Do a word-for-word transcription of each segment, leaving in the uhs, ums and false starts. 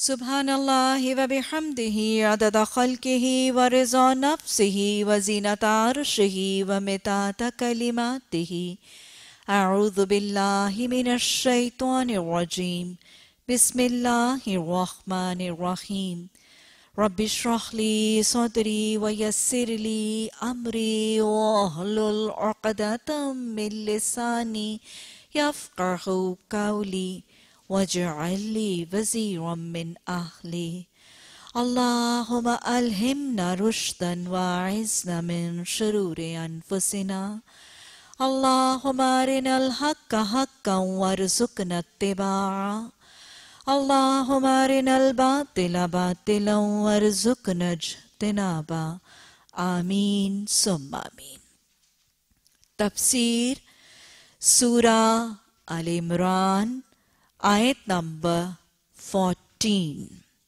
Subhanallahi wa bihamdihi adada khalqihi wa riza nafsihi wa zinata arshihi wa mitata kalimatihi. A'udhu billahi minash shaitanir rajim. Bismillahir rahmanir rahim. Rabbi shrah li sadri wa yassir li amri wa hlul uqdatam min lisani yafqahu qawli. واجعل لي وزيرا من أهلي اللهم ألهمنا رشدا وأعذنا من شرور أنفسنا اللهم أرنا الحق حقا وارزقنا اتباعه اللهم أرنا الباطل باطلا وارزقنا اجتنابه آمين ثم آمين. تفسیر سورہ Al Imran آیت نمبر fourteen.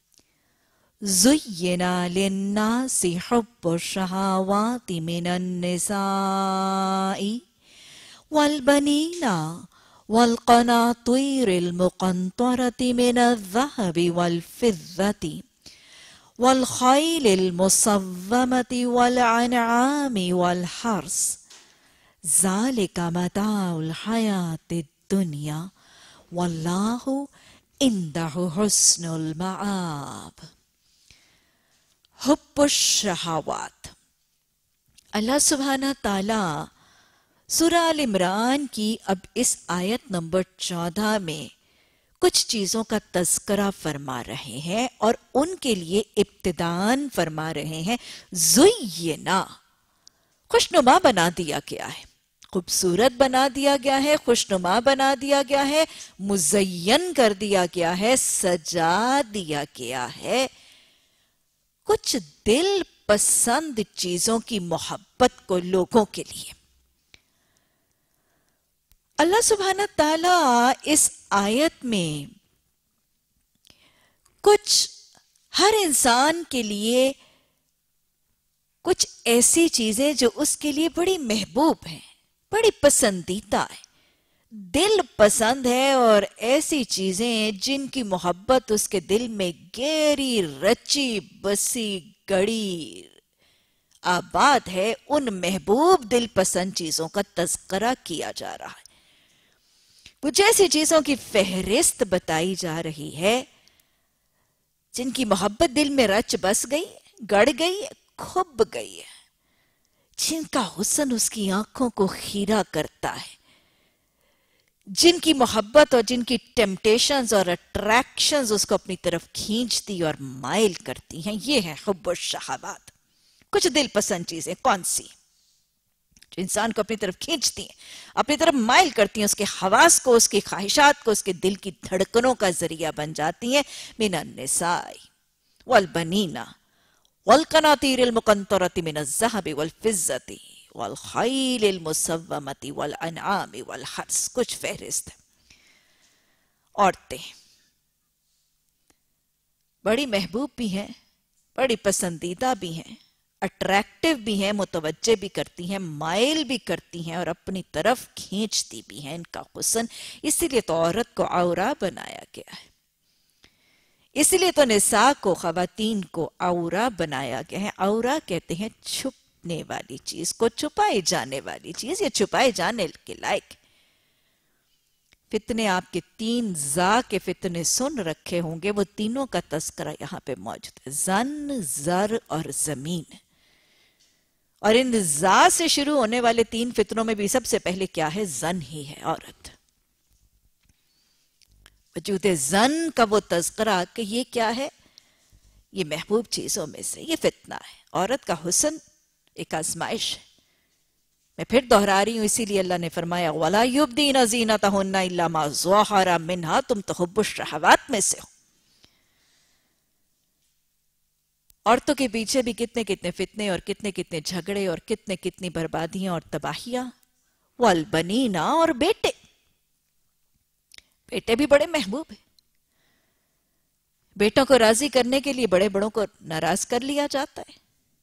زُيِّنَ لِلنَّاسِ حُبُّ الشَّهَوَاتِ مِنَ النِّسَاءِ وَالْبَنِينَ وَالْقَنَاطِيرِ الْمُقَنطَرَةِ مِنَ الذَّهَبِ وَالْفِضَّةِ وَالْخَيْلِ الْمُسَوَّمَةِ وَالْأَنْعَامِ وَالْحَرْثِ ذَلِكَ مَتَاعُ الْحَيَاةِ الدُّنْيَا واللہ عندہ حسن المآب. حب الشہوات. اللہ سبحانہ تعالیٰ سورہ ال عمران کی اب اس آیت نمبر چودہ میں کچھ چیزوں کا تذکرہ فرما رہے ہیں اور ان کے لیے ابتداءً فرما رہے ہیں زینا، خوشنما بنا دیا گیا ہے، خوبصورت بنا دیا گیا ہے، خوشنما بنا دیا گیا ہے، مزین کر دیا گیا ہے، سجا دیا گیا ہے کچھ دل پسند چیزوں کی محبت کو لوگوں کے لیے. اللہ سبحانہ تعالیٰ اس آیت میں کچھ ہر انسان کے لیے کچھ ایسی چیزیں جو اس کے لیے بڑی محبوب ہیں، بڑی پسندیدہ ہے، دل پسند ہے، اور ایسی چیزیں جن کی محبت اس کے دل میں گہری رچی بسی گڑی آباد ہے، ان محبوب دل پسند چیزوں کا تذکرہ کیا جا رہا ہے. کچھ ایسی چیزوں کی فہرست بتائی جا رہی ہے جن کی محبت دل میں رچ بس گئی، گڑ گئی، کھب گئی ہے، جن کا حسن اس کی آنکھوں کو خیرہ کرتا ہے، جن کی محبت اور جن کی ٹیمپٹیشنز اور اٹریکشنز اس کو اپنی طرف کھینچتی اور مائل کرتی ہیں. یہ ہے حب الشہوات. کچھ دل پسند چیزیں کون سی جو انسان کو اپنی طرف کھینچتی ہیں، اپنی طرف مائل کرتی ہیں، اس کے حواس کو، اس کی خواہشات کو، اس کے دل کی دھڑکنوں کا ذریعہ بن جاتی ہیں. من النساء والبنین والقناطیر المقنطرۃ من الذہب والفضۃ والخیل المسومۃ والانعام والحرث. کچھ فہرست ہے. عورتیں بڑی محبوب بھی ہیں، بڑی پسندیدہ بھی ہیں، اٹریکٹیو بھی ہیں، متوجہ بھی کرتی ہیں، مائل بھی کرتی ہیں اور اپنی طرف کھینچتی بھی ہیں. ان کا حسن، اسی لیے تو عورت کو عورا بنایا گیا ہے، اسی لیے تو نساء کو، خواتین کو عورا بنایا گیا ہے. عورا کہتے ہیں چھپنے والی چیز کو، چھپائے جانے والی چیز، یا چھپائے جانے کے لائق. فتنے آپ کے تین زا کے فتنے سن رکھے ہوں گے، وہ تینوں کا تذکرہ یہاں پہ موجود ہے، زن، زر اور زمین. اور ان زا سے شروع ہونے والے تین فتنوں میں بھی سب سے پہلے کیا ہے؟ زن ہی ہے، عورت. وجود زن کا وہ تذکرہ کہ یہ کیا ہے؟ یہ محبوب چیزوں میں سے یہ فتنہ ہے. عورت کا حسن ایک آزمائش ہے. میں پھر دہرا رہی ہوں، اسی لیے اللہ نے فرمایا وَلَا يُبْدِينَ زِينَتَهُنَّ إِلَّا مَا ظَهَرَ مِنْهَا. تم تو حب الشہوات میں سے ہو. عورتوں کے پیچھے بھی کتنے کتنے فتنے اور کتنے کتنے جھگڑے اور کتنے کتنی بربادیاں اور تباہیاں. وَالْبَنِينَ، اور بیٹے. بیٹے بھی بڑے محبوب ہیں. بیٹوں کو راضی کرنے کے لیے بڑے بڑوں کو ناراض کر لیا جاتا ہے.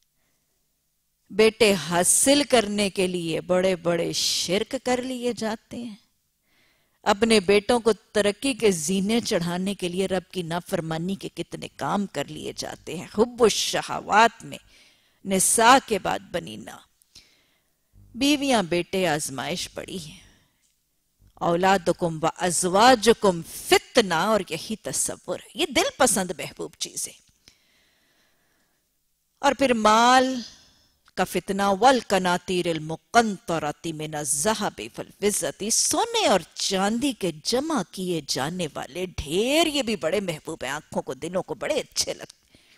بیٹے حاصل کرنے کے لیے بڑے بڑے شرک کر لیے جاتے ہیں. اپنے بیٹوں کو ترقی کے زینے چڑھانے کے لیے رب کی نافرمانی کے کتنے کام کر لیے جاتے ہیں. حب الشہوات میں نساء کے بعد بنینا. بیویاں بیٹے آزمائش پڑی ہیں. اولادکم و ازواجکم فتنہ، اور یہی تصور ہے. یہ دل پسند محبوب چیزیں. اور پھر مال کا فتنہ. والقناطیر المقنطرۃ من الذھب والفضۃ، سونے اور چاندی کے جمع کیے جانے والے ڈھیر. یہ بھی بڑے محبوب ہیں، آنکھوں کو دلوں کو بڑے اچھے لگتے.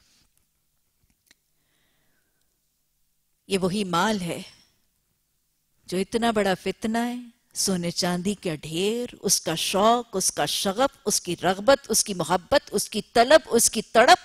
یہ وہی مال ہے جو اتنا بڑا فتنہ ہے. سونے چاندی کا ڈھیر، اس کا شوق، اس کا شغف، اس کی رغبت، اس کی محبت، اس کی طلب، اس کی تڑپ.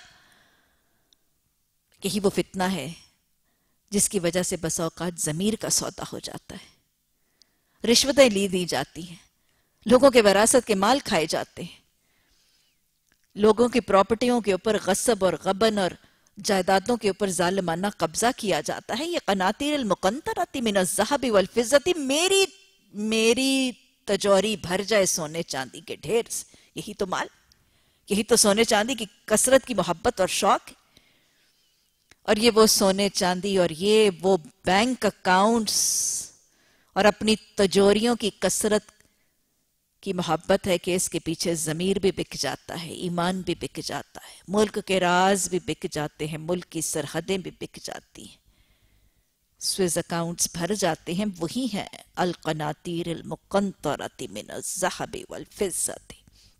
یہی وہ فتنہ ہے جس کی وجہ سے بس اوقات ضمیر کا سودا ہو جاتا ہے. رشوتیں لی دی جاتی ہیں، لوگوں کے وراثت کے مال کھائے جاتے ہیں، لوگوں کی پراپرٹیوں کے اوپر غصب اور غبن اور جائیدادوں کے اوپر ظالمانہ قبضہ کیا جاتا ہے. یہ قناطیر المقنطرۃ من الذھب والفضۃ، میری میری تجوری بھر جائے سونے چاندی کے ڈھیر سے. یہی تو مال، یہی تو سونے چاندی کی کثرت کی محبت اور شوق ہے. اور یہ وہ سونے چاندی اور یہ وہ بینک اکاؤنٹس اور اپنی تجوریوں کی کثرت کی محبت ہے کہ اس کے پیچھے ضمیر بھی بک جاتا ہے، ایمان بھی بک جاتا ہے، ملک کے راز بھی بک جاتے ہیں، ملک کی سرحدیں بھی بک جاتی ہیں، سوئز اکاؤنٹس بھر جاتے ہیں. وہی ہیں القناطیر المقنطرۃ من الذھب والفضۃ.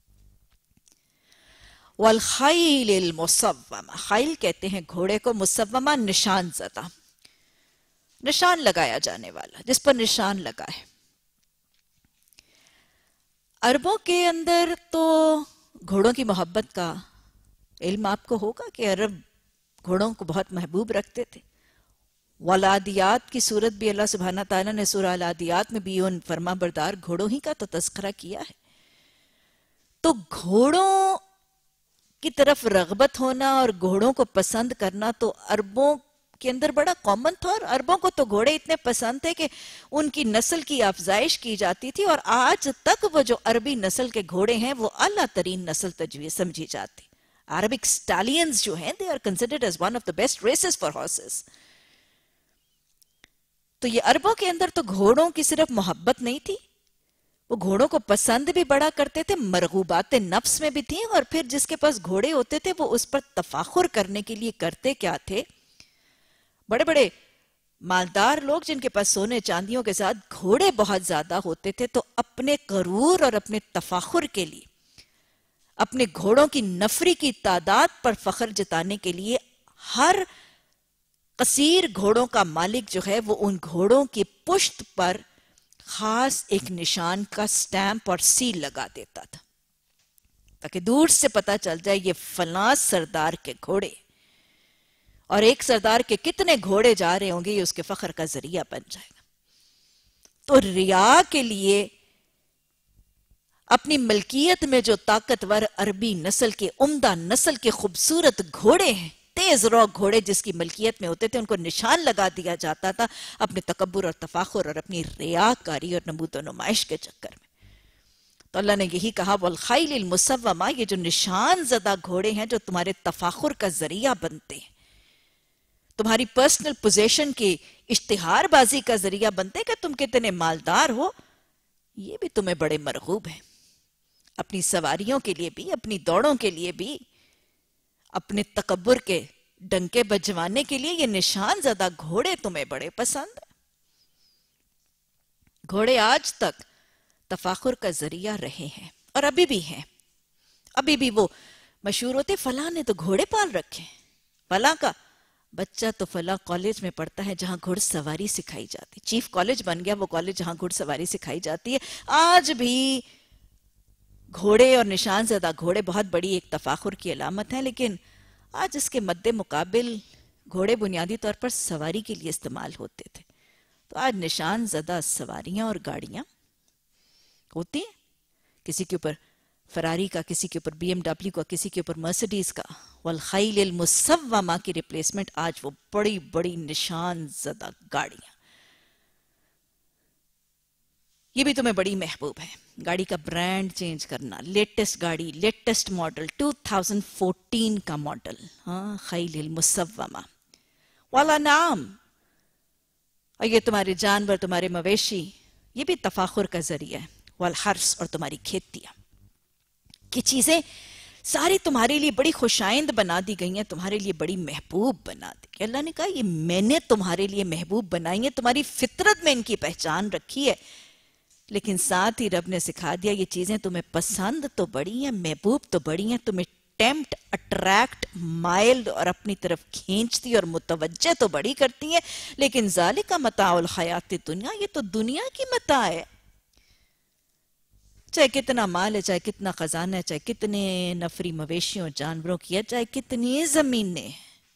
والخیل المسومہ، خیل کہتے ہیں گھوڑے کو، مسومہ نشان زدہ، نشان لگایا جانے والا، جس پر نشان لگا ہے. عربوں کے اندر تو گھوڑوں کی محبت کا علم آپ کو ہوگا کہ عرب گھوڑوں کو بہت محبوب رکھتے تھے. والعادیات کی صورت بھی اللہ سبحانہ تعالیٰ نے سورہ العادیات میں بھی ان فرما بردار گھوڑوں ہی کا تو تذکرہ کیا ہے. تو گھوڑوں کی طرف رغبت ہونا اور گھوڑوں کو پسند کرنا تو عربوں کے اندر بڑا کامن تھا. اور عربوں کو تو گھوڑے اتنے پسند تھے کہ ان کی نسل کی افزائش کی جاتی تھی، اور آج تک وہ جو عربی نسل کے گھوڑے ہیں وہ اعلیٰ ترین نسل تجویز سمجھی جاتی. عربک سٹالینز جو ہیں they are considered as one of the best races for horses. تو یہ عربوں کے اندر تو گھوڑوں کی صرف محبت نہیں تھی، وہ گھوڑوں کو پسند بھی بڑا کرتے تھے، مرغوبات نفس میں بھی تھیں. اور پھر جس کے پاس گھوڑے ہوتے تھے وہ اس پر تفاخر کرنے کے لیے کرتے کیا تھے؟ بڑے بڑے مالدار لوگ جن کے پاس سونے چاندیوں کے ساتھ گھوڑے بہت زیادہ ہوتے تھے تو اپنے غرور اور اپنے تفاخر کے لیے، اپنے گھوڑوں کی نفری کی تعداد پر فخر جتانے کے لیے ہر قصیر گھوڑوں کا مالک جو ہے وہ ان گھوڑوں کی پشت پر خاص ایک نشان کا سٹیمپ اور سیل لگا دیتا تھا تاکہ دور سے پتا چل جائے یہ فلاں سردار کے گھوڑے. اور ایک سردار کے کتنے گھوڑے جا رہے ہوں گے یہ اس کے فخر کا ذریعہ بن جائے گا. تو ریا کے لیے اپنی ملکیت میں جو طاقتور عربی نسل کے عمدہ نسل کے خوبصورت گھوڑے ہیں، تیز رو گھوڑے جس کی ملکیت میں ہوتے تھے، ان کو نشان لگا دیا جاتا تھا اپنے تکبر اور تفاخر اور اپنی ریاکاری اور نمود و نمائش کے چکر میں. تو اللہ نے یہی کہا والخیل المسومہ، یہ جو نشان زدہ گھوڑے ہیں جو تمہارے تفاخر کا ذریعہ بنتے ہیں، تمہاری پرسنل پوزیشن کی اشتہار بازی کا ذریعہ بنتے کہ تم کتنے مالدار ہو، یہ بھی تمہیں بڑے مرغوب ہیں. اپنی سواریوں کے لیے بھی، اپنی دوڑوں کے لیے بھی، اپنے تکبر کے ڈنکے بجوانے کے لیے یہ نشان زدہ گھوڑے تمہیں بڑے پسند ہیں. گھوڑے آج تک تفاخر کا ذریعہ رہے ہیں اور ابھی بھی ہیں. ابھی بھی وہ مشہور ہوتے فلاں نے تو گھوڑے پال رکھے ہیں، فلاں کا بچہ تو فلاں کالج میں پڑھتا ہے جہاں گھڑ سواری سکھائی جاتی. چیف کالج بن گیا وہ کالج جہاں گھڑ سواری سکھائی جاتی ہے. آج بھی گھوڑے اور نشان زدہ گھوڑے بہت بڑی ایک تفاخر کی علامت ہیں، لیکن آج اس کے مد مقابل گھوڑے بنیادی طور پر سواری کے لیے استعمال ہوتے تھے. تو آج نشان زدہ سواریاں اور گاڑیاں ہوتی ہیں، کسی کے اوپر فراری کا، کسی کے اوپر بی ایم ڈبلیو کا، کسی کے اوپر مرسیڈیز کا. والخیل المسومہ کی ریپلیسمنٹ آج وہ بڑی بڑی نشان زدہ گاڑیاں. یہ بھی تمہیں بڑی محبوب ہے. گاڑی کا برانڈ چینج کرنا، لیٹسٹ گاڑی، لیٹسٹ ماڈل، دو ہزار چودہ کا ماڈل، ہاں، خیل المسومہ والا نام. اور یہ تمہارے جانور، تمہارے مویشی، یہ بھی تفاخر کا ذریعہ ہے. والحرث، اور تمہاری کھیتیاں، یہ چیزیں ساری تمہارے لیے بڑی خوشائند بنا دی گئی ہیں، تمہارے لیے بڑی محبوب بنا دی گئی. اللہ نے کہا یہ میں نے تمہارے لیے محبوب بنائی ہیں، تمہاری فطرت میں ان کی پہچان رکھی ہے. لیکن ساتھ ہی رب نے سکھا دیا یہ چیزیں تمہیں پسند تو بڑی ہیں، محبوب تو بڑی ہیں، تمہیں ٹیمپٹ، اٹریکٹ، مائلڈ اور اپنی طرف کھینچتی اور متوجہ تو بڑی کرتی ہیں، لیکن ذالک متاع الحیات الدنیا، یہ تو دنیا کی متاع ہے. چاہے کتنا مال ہے، چاہے کتنا خزانہ ہے، چاہے کتنے نفری مویشیوں جانوروں کی ہے، چاہے کتنی زمینیں،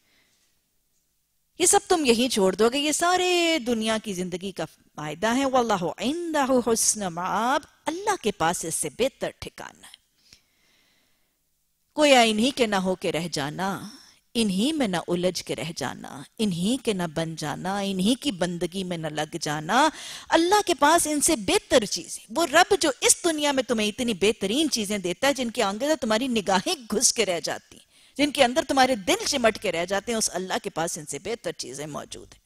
یہ سب تم یہی چھوڑ دو گے، یہ سارے دنیا کی زندگی کا فائدہ ہے. واللہ عندہ حسن مآب، اللہ کے پاس اس سے بہتر ٹھکانہ ہے. کوئی انہی کے نہ ہو کے رہ جانا، انہی میں نہ الجھ کے رہ جانا، انہی کے نہ بن جانا، انہی کی بندگی میں نہ لگ جانا. اللہ کے پاس ان سے بہتر چیزیں، وہ رب جو اس دنیا میں تمہیں اتنی بہترین چیزیں دیتا ہے، جن کے آنگے تمہاری نگاہیں گھس کے رہ جاتی ہیں، جن کے اندر تمہارے دل چمٹ کے رہ جاتے ہیں، اس اللہ کے پاس ان سے بہتر چیزیں موجود ہیں.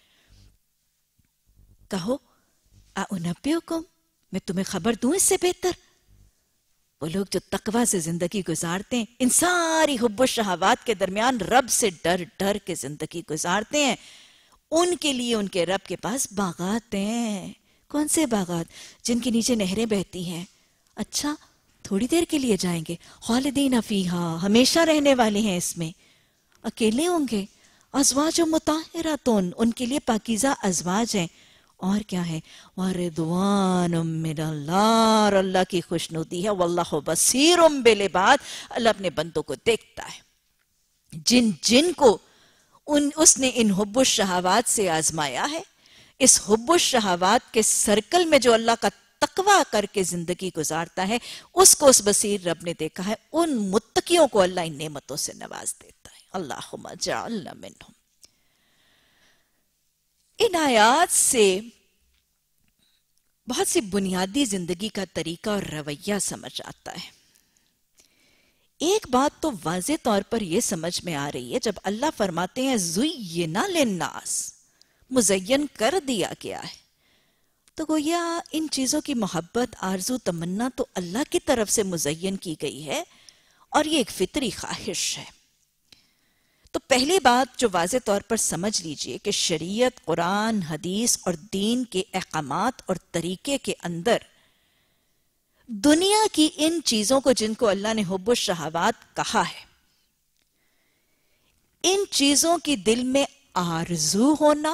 کہو اُنبئکم، میں تمہیں خبر دوں اس سے بہتر. وہ لوگ جو تقوی سے زندگی گزارتے ہیں، ان ساری حب و شہوات کے درمیان رب سے ڈر ڈر کے زندگی گزارتے ہیں، ان کے لیے ان کے رب کے پاس باغات ہیں. کون سے باغات؟ جن کے نیچے نہریں بہتی ہیں. اچھا، تھوڑی دیر کے لیے جائیں گے. خالدین فیہا، ہمیشہ رہنے والے ہیں اس میں. اکیلے ہوں گے. ازواج مطہراتن، ان کے لیے پاکیزہ ازواج ہیں. اور کیا ہے؟ وَرِضْوَانٌ مِّنَ اللَّهِ، اللہ کی خوشنودی ہے. وَاللَّهُ بَصِيرٌ بِالْعِبَادِ، اللہ اپنے بندوں کو دیکھتا ہے. جن جن کو ان اس نے ان حب الشہوات سے آزمایا ہے، اس حب الشہوات کے سرکل میں جو اللہ کا تقوی کر کے زندگی گزارتا ہے، اس کو اس بصیر رب نے دیکھا ہے. ان متقیوں کو اللہ ان نعمتوں سے نواز دیتا ہے. اللہم اجعلنا منہم. ان آیات سے بہت سی بنیادی زندگی کا طریقہ اور رویہ سمجھ آتا ہے. ایک بات تو واضح طور پر یہ سمجھ میں آ رہی ہے، جب اللہ فرماتے ہیں زُیِّنَ لِلنَّاسِ، مزین کر دیا گیا ہے، تو گویا ان چیزوں کی محبت، آرزو، تمنا تو اللہ کی طرف سے مزین کی گئی ہے، اور یہ ایک فطری خواہش ہے. تو پہلی بات جو واضح طور پر سمجھ لیجئے کہ شریعت، قرآن، حدیث اور دین کے احکامات اور طریقے کے اندر دنیا کی ان چیزوں کو جن کو اللہ نے حب الشہوات کہا ہے، ان چیزوں کی دل میں آرزو ہونا،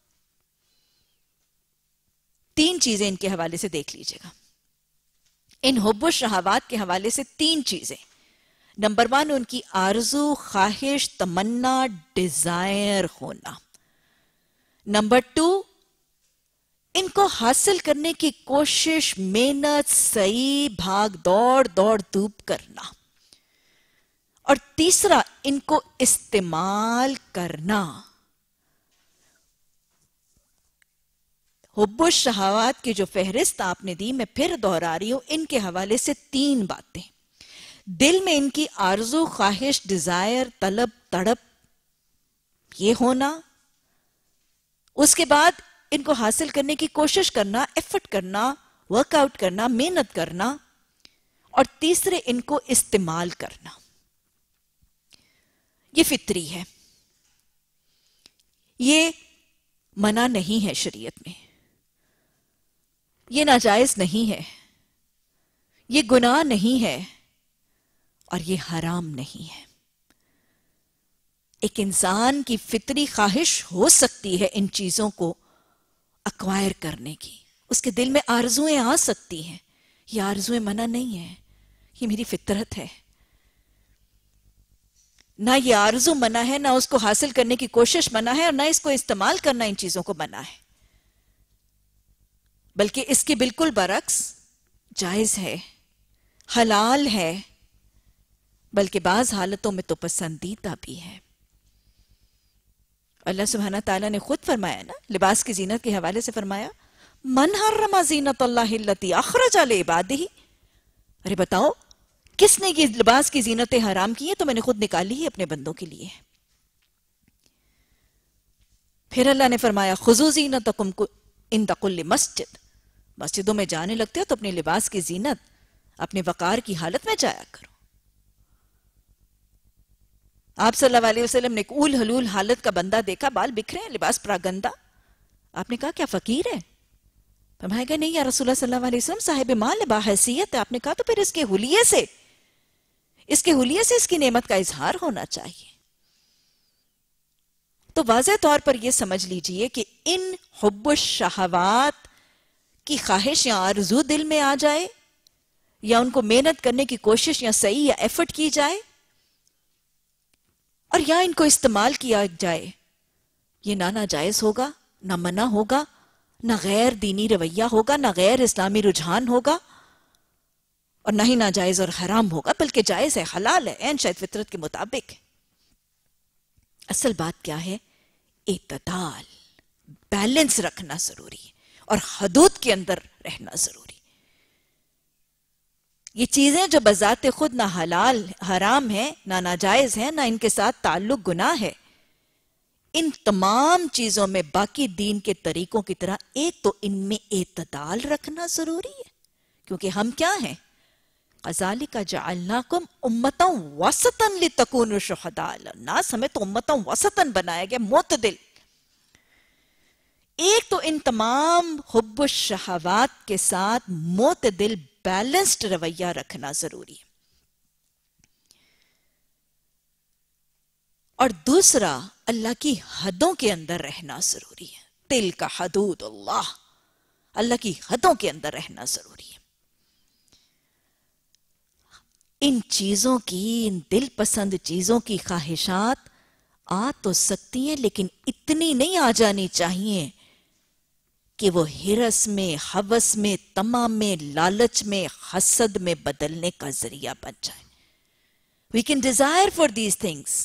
تین چیزیں ان کے حوالے سے دیکھ لیجئے گا. ان حب الشہوات کے حوالے سے تین چیزیں. نمبر ون، ان کی آرزو، خواہش، تمنا، ڈیزائر ہونا. نمبر ٹو، ان کو حاصل کرنے کی کوشش، محنت، سعی، بھاگ دوڑ، دوڑ دھوپ کرنا. اور تیسرا، ان کو استعمال کرنا. حب الشہوات کی جو فہرست آپ نے دی، میں پھر دہرا رہی ہوں، ان کے حوالے سے تین باتیں. دل میں ان کی آرزو، خواہش، ڈیزائر، طلب، تڑپ، یہ ہونا. اس کے بعد ان کو حاصل کرنے کی کوشش کرنا، ایفرٹ کرنا، ورک آؤٹ کرنا، محنت کرنا. اور تیسرے، ان کو استعمال کرنا. یہ فطری ہے، یہ منع نہیں ہے شریعت میں، یہ ناجائز نہیں ہے، یہ گناہ نہیں ہے، اور یہ حرام نہیں ہے. ایک انسان کی فطری خواہش ہو سکتی ہے ان چیزوں کو ایکوائر کرنے کی، اس کے دل میں آرزویں آ سکتی ہیں. یہ آرزویں منع نہیں ہیں، یہ میری فطرت ہے. نہ یہ آرزو منع ہے، نہ اس کو حاصل کرنے کی کوشش منع ہے، اور نہ اس کو استعمال کرنا ان چیزوں کو منع ہے. بلکہ اس کے بالکل برعکس جائز ہے، حلال ہے، بلکہ بعض حالتوں میں تو پسندیدہ بھی ہے. اللہ سبحانہ تعالیٰ نے خود فرمایا نا، لباس کی زینت کے حوالے سے فرمایا من حرم زینت اللہ التی اخرج لعبادہ، ارے بتاؤ کس نے یہ لباس کی زینتیں حرام کی ہیں؟ تو میں نے خود نکالی ہے اپنے بندوں کے لیے۔ پھر اللہ نے فرمایا خذوا زینتکم عند کل مسجد، مسجدوں میں جانے لگتے ہو تو اپنے لباس کی زینت اپنے وقار کی حالت میں جایا کرو۔ آپ صلی اللہ علیہ وسلم نے ایک اول حلول حالت کا بندہ دیکھا، بال بکھرے ہیں، لباس پراگندہ۔ آپ نے کہا کیا فقیر ہے؟ فرمایا کہ نہیں یا رسول اللہ صلی اللہ علیہ وسلم، صاحب مال ہے، باحیثیت ہے۔ آپ نے کہا تو پھر اس کے حلیے سے اس کے حلیے سے اس کی نعمت کا اظہار ہونا چاہیے۔ تو واضح طور پر یہ سمجھ لیجئے کہ ان حب الشہوات کی خواہش یا آرزو دل میں آ جائے، یا ان کو محنت کرنے کی کوشش یا صحیح یا ایفرٹ کی جائے، اور یا ان کو استعمال کیا جائے، یہ نہ ناجائز ہوگا، نہ منع ہوگا، نہ غیر دینی رویہ ہوگا، نہ غیر اسلامی رجحان ہوگا، اور نہ ہی ناجائز اور حرام ہوگا، بلکہ جائز ہے، حلال ہے، عین شاید فطرت کے مطابق۔ اصل بات کیا ہے؟ اعتدال، بیلنس رکھنا ضروری ہے، اور حدود کے اندر رہنا ضروری ہے۔ یہ چیزیں جو بذات خود نہ حلال حرام ہیں، نہ ناجائز ہیں، نہ ان کے ساتھ تعلق گناہ ہے، ان تمام چیزوں میں باقی دین کے طریقوں کی طرح ایک تو ان میں اعتدال رکھنا ضروری ہے، کیونکہ ہم کیا ہیں؟ قَذَلِكَ جَعَلْنَاكُمْ أُمَّةً وَسَطًا لِتَكُونُوا شُهَدَاءَ عَلَى النَّاسِ، ہمیں تو امتوں وسطاً بنایا گیا، معتدل۔ ایک تو ان تمام حب الشہوات کے ساتھ معتدل بیلنسڈ رویہ رکھنا ضروری ہے، اور دوسرا اللہ کی حدوں کے اندر رہنا ضروری ہے۔ تلک حدود اللہ، اللہ کی حدوں کے اندر رہنا ضروری ہے۔ ان چیزوں کی، ان دل پسند چیزوں کی خواہشات آ تو سکتی ہیں، لیکن اتنی نہیں آ جانی چاہیے کہ وہ ہرس میں، ہوس میں، طمع میں، لالچ میں، حسد میں بدلنے کا ذریعہ بن جائے۔ We can desire for these things،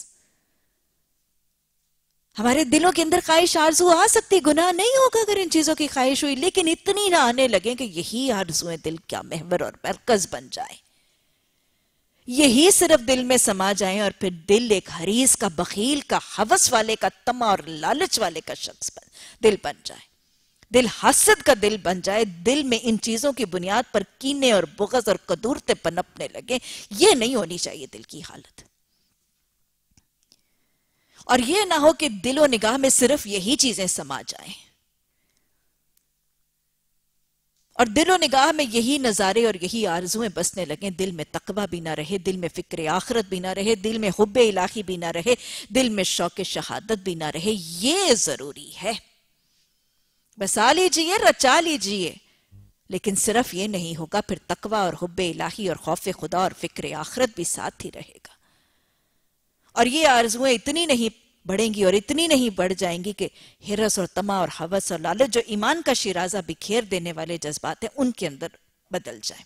ہمارے دلوں کے اندر خواہش آرزو آ سکتی، گناہ نہیں ہوگا اگر ان چیزوں کی خواہش ہوئی، لیکن اتنی نہ آنے لگیں کہ یہی آرزویں دل کا محور اور مرکز بن جائے، یہی صرف دل میں سما جائیں، اور پھر دل ایک حریص کا، بخیل کا، ہوس والے کا، طمع اور لالچ والے کا شخص بن دل بن جائے، دل حسد کا دل بن جائے، دل میں ان چیزوں کی بنیاد پر کینے اور بغض اور قدورتیں پنپنے لگے۔ یہ نہیں ہونی چاہیے دل کی حالت، اور یہ نہ ہو کہ دل و نگاہ میں صرف یہی چیزیں سما جائیں، اور دل و نگاہ میں یہی نظارے اور یہی آرزویں بسنے لگیں، دل میں تقوی بھی نہ رہے، دل میں فکر آخرت بھی نہ رہے، دل میں حب الہی بھی نہ رہے، دل میں شوق شہادت بھی نہ رہے۔ یہ ضروری ہے، بسا لیجئے، رچا لیجئے، لیکن صرف یہ نہیں ہوگا، پھر تقوی اور حب الہی اور خوف خدا اور فکر آخرت بھی ساتھ ہی رہے گا، اور یہ آرزویں اتنی نہیں بڑھیں گی اور اتنی نہیں بڑھ جائیں گی کہ ہرس اور طمع اور ہوس اور لالچ جو ایمان کا شیرازہ بکھیر دینے والے جذبات ہیں ان کے اندر بدل جائیں۔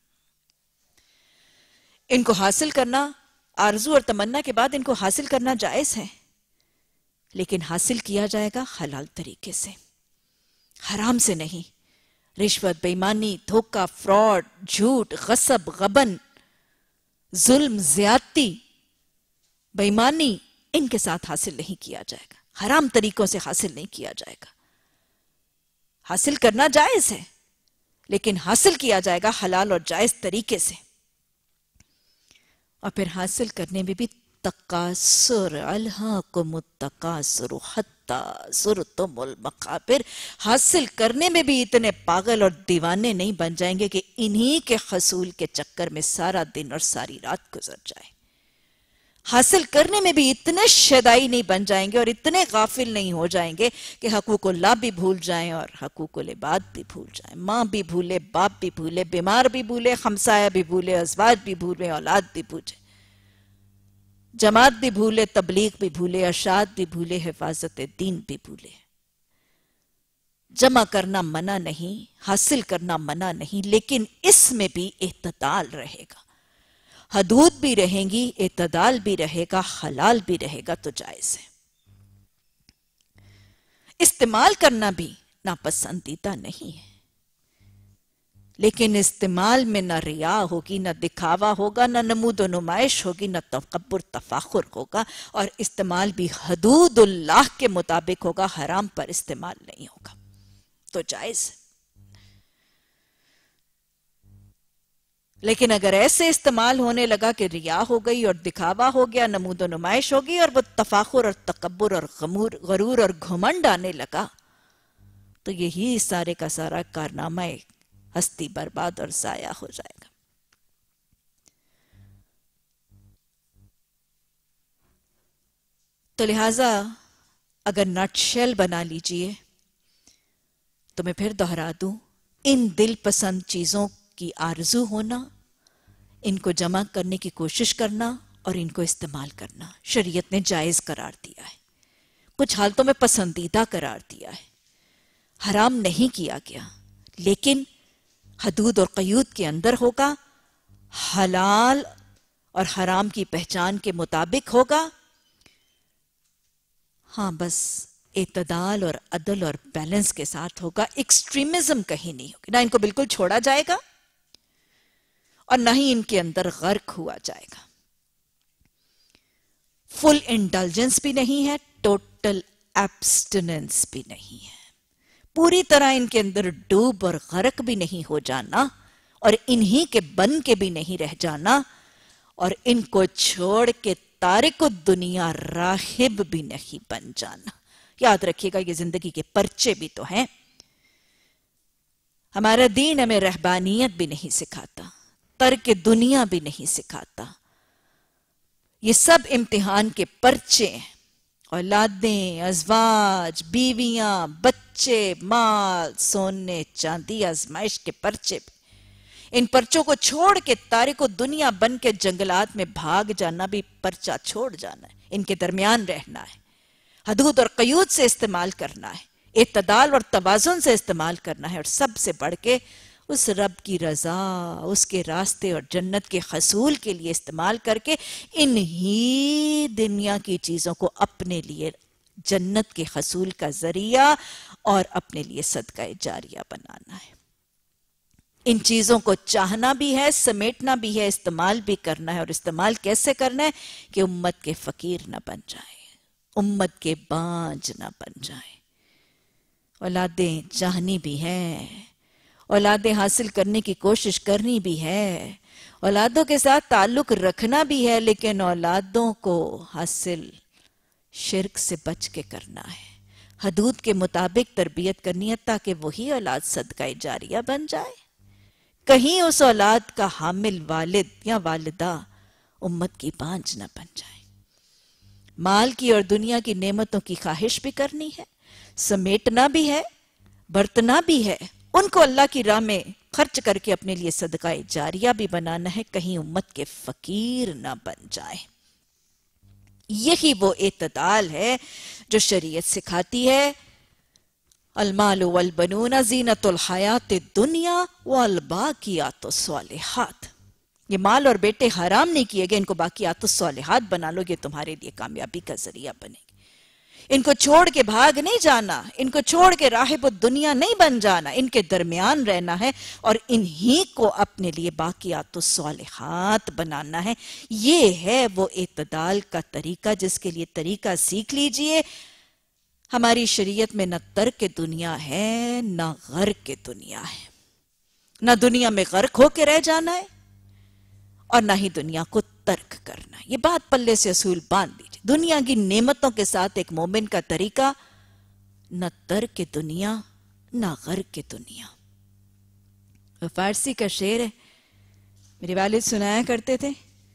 ان کو حاصل کرنا، آرزو اور تمنا کے بعد ان کو حاصل کرنا جائز ہے، لیکن حاصل کیا جائے گا حلال طریقے سے، حرام سے نہیں۔ رشوت، بے ایمانی، دھوکہ، فراڈ، جھوٹ، غصب، غبن، ظلم، زیادتی، بے ایمانی، ان کے ساتھ حاصل نہیں کیا جائے گا، حرام طریقوں سے حاصل نہیں کیا جائے گا۔ حاصل کرنا جائز ہے، لیکن حاصل کیا جائے گا حلال اور جائز طریقے سے، اور پھر حاصل کرنے میں بھی تکاثر، الہاکم التکاثر حتی زرتم المقابر، حاصل کرنے میں بھی اتنے پاگل اور دیوانے نہیں بن جائیں گے کہ انہی کے حصول کے چکر میں سارا دن اور ساری رات گزر جائے، حاصل کرنے میں بھی اتنے شیدائی نہیں بن جائیں گے اور اتنے غافل نہیں ہو جائیں گے کہ حقوق اللہ بھی بھول جائیں اور حقوق العباد بھی بھول جائیں، ماں بھی بھولے، باپ بھی بھولے، بیمار بھی بھولے، ہمسایہ بھی بھولے، ازواج بھی بھولے، اولاد بھی بھولے، جماعت بھی بھولے، تبلیغ بھی بھولے، ارشاد بھی بھولے، حفاظت دین بھی بھولے۔ جمع کرنا منع نہیں، حاصل کرنا منع نہیں، لیکن اس میں بھی اعتدال رہے گا، حدود بھی رہیں گی، اعتدال بھی رہے گا، حلال بھی رہے گا تو جائز ہے۔ استعمال کرنا بھی नापसंदीदा नहीं है, लेकिन इस्तेमाल में न रिया होगी, न दिखावा होगा, न नमूद नुमाइश होगी, न तकब्बुर तफाखुर होगा, और इस्तेमाल भी हदूदुल्लाह के मुताबिक होगा, हराम पर इस्तेमाल नहीं होगा, तो जायज है। लेकिन अगर ऐसे इस्तेमाल होने लगा कि रिया हो गई और दिखावा हो गया, नमूद नुमाइश होगी, और वो तफाखुर और तकब्बुर और गमूर गरूर और घमंड आने लगा, तो यही सारे का सारा कारनामा हस्ती बर्बाद और जाया हो जाएगा। तो लिहाजा अगर नटशेल बना लीजिए तो मैं फिर दोहरा दूं, इन दिल पसंद चीजों की आरजू होना, इनको जमा करने की कोशिश करना और इनको इस्तेमाल करना शरीयत ने जायज करार दिया है, कुछ हालतों में पसंदीदा करार दिया है, हराम नहीं किया गया, लेकिन हदूद और क़यूद के अंदर होगा, हलाल और हराम की पहचान के मुताबिक होगा। हाँ, बस एतदाल और अदल और बैलेंस के साथ होगा, एक्सट्रीमिज्म कहीं नहीं होगी, ना इनको बिल्कुल छोड़ा जाएगा और ना ही इनके अंदर गर्क हुआ जाएगा। फुल इंडल्जेंस भी नहीं है, टोटल एब्स्टिनेंस भी नहीं है, पूरी तरह इनके अंदर डूब और गर्क भी नहीं हो जाना और इन्हीं के बन के भी नहीं रह जाना, और इनको छोड़ के तारिक दुनिया राहिब भी नहीं बन जाना। याद रखिएगा, ये जिंदगी के पर्चे भी तो हैं। हमारा दीन हमें रहबानियत भी नहीं सिखाता, तर्क दुनिया भी नहीं सिखाता, ये सब इम्तिहान के पर्चे हैं। औलादें, अजवाज, बीवियां, बच्चे, माल, सोने चांदी, आजमाइश के पर्चे। इन पर्चों को छोड़ के तारिक दुनिया बन के जंगलात में भाग जाना भी पर्चा छोड़ जाना है, इनके दरमियान रहना है, हदूद और क़यूद से इस्तेमाल करना है, इत्तदाल और तवाज़ुन से इस्तेमाल करना है, और सबसे बढ़ के उस रब की रजा, उसके रास्ते और जन्नत के हसूल के लिए इस्तेमाल करके इन्हीं दुनिया की चीजों को अपने लिए जन्नत के हसूल का जरिया और अपने लिए सदका जारिया बनाना है। इन चीजों को चाहना भी है, समेटना भी है, इस्तेमाल भी करना है। और इस्तेमाल कैसे करना है कि उम्मत के फकीर ना बन जाए, उम्मत के बांझ ना बन जाए। औलादें चाहनी भी है, औलादें हासिल करने की कोशिश करनी भी है, औलादों के साथ ताल्लुक रखना भी है, लेकिन औलादों को हासिल शिर्क से बच के करना है, हदूद के मुताबिक तरबियत करनी है, ताकि वही औलाद सदका जारिया बन जाए। कहीं उस औलाद का हामिल वालिद या वालिदा उम्मत की बांझ न बन जाए। माल की और दुनिया की नेमतों की ख्वाहिश भी करनी है, समेटना भी है, बरतना भी है, उनको अल्लाह की राह में खर्च करके अपने लिए सदका जारिया भी बनाना है, कहीं उम्मत के फकीर ना बन जाए। यही वो एतदाल है जो शरीयत सिखाती है। अलमालु वल बनूना ज़ीनतुल हयात दुनिया वल बाकियातुस सालिहात। ये माल और बेटे हराम नहीं किए गए, इनको बाकियातुस सालिहात बना लो, ये तुम्हारे लिए कामयाबी का जरिया बनेगी। इनको छोड़ के भाग नहीं जाना, इनको छोड़ के राहिब दुनिया नहीं बन जाना, इनके दरमियान रहना है और इन्हीं को अपने लिए बाकियातुस सालिहात बनाना है। ये है वो एतदाल का तरीका, जिसके लिए तरीका सीख लीजिए। हमारी शरीयत में न तर्क दुनिया है, न गर्क दुनिया है, न दुनिया में गर्क होके रह जाना है और न ही दुनिया को तर्क करना है। ये बात पल्ले से असूल बांध दीजिए। दुनिया की नेमतों के साथ एक मोमिन का तरीका, न तर्क दुनिया न गर्क दुनिया। फारसी का शेर है, मेरे वालिद सुनाया करते थे।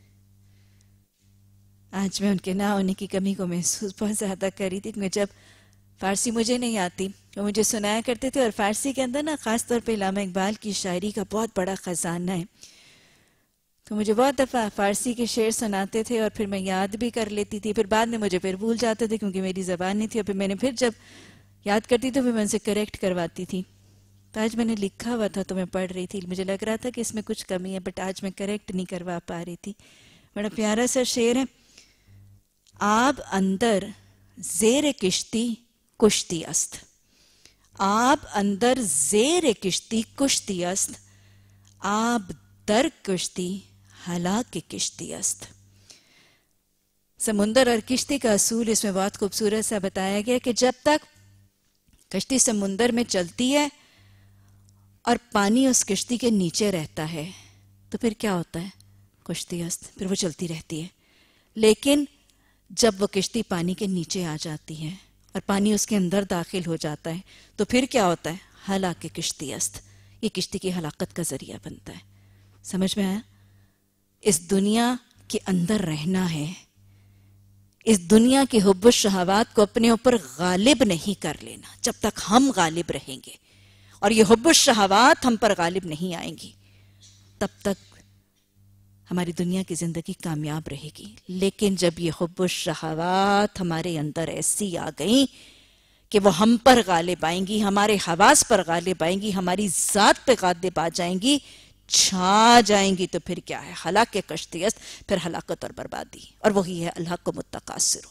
आज मैं उनके ना होने की कमी को महसूस बहुत ज्यादा कर रही थी, क्योंकि जब फारसी मुझे नहीं आती तो मुझे सुनाया करते थे। और फारसी के अंदर ना खास तौर पे इल्लामा इकबाल की शायरी का बहुत बड़ा खजाना है, तो मुझे बहुत दफ़ा फारसी के शेर सुनाते थे और फिर मैं याद भी कर लेती थी, फिर बाद में मुझे फिर भूल जाते थे क्योंकि मेरी ज़बान नहीं थी। और फिर मैंने फिर जब याद करती थी, फिर मैं उनसे करेक्ट करवाती थी। तो आज मैंने लिखा हुआ था तो मैं पढ़ रही थी, मुझे लग रहा था कि इसमें कुछ कमी है, बट आज मैं करेक्ट नहीं करवा पा रही थी। बड़ा प्यारा सा शेर है। आब अंदर ज़ेर किश्ती कुश्ती अस्त, آب اندر زیر کشتی کشتی است، آب در کشتی ہلاک کشتی است۔ سمندر اور کشتی کا اصول اس میں بہت خوبصورت سا بتایا گیا کہ جب تک کشتی سمندر میں چلتی ہے اور پانی اس کشتی کے نیچے رہتا ہے تو پھر کیا ہوتا ہے؟ کشتی است، پھر وہ چلتی رہتی ہے۔ لیکن جب وہ کشتی پانی کے نیچے آ جاتی ہے اور پانی اس کے اندر داخل ہو جاتا ہے تو پھر کیا ہوتا ہے؟ ہلاک کشتی است، یہ کشتی کی ہلاکت کا ذریعہ بنتا ہے۔ سمجھ میں آیا؟ اس دنیا کے اندر رہنا ہے، اس دنیا کی حب الشہوات کو اپنے اوپر غالب نہیں کر لینا۔ جب تک ہم غالب رہیں گے اور یہ حب الشہوات ہم پر غالب نہیں آئیں گی تب تک ہماری دنیا کی زندگی کامیاب رہے گی۔ لیکن جب یہ حب الشہوات ہمارے اندر ایسی آ گئیں کہ وہ ہم پر غالب آئیں گی، ہمارے حواس پر غالب آئیں گی، ہماری ذات پہ غالب آ جائیں گی، چھا جائیں گی، تو پھر کیا ہے؟ ہلاک کشتی است، پھر ہلاکت اور بربادی، اور وہی ہے اللہ کو متقاصر ہو۔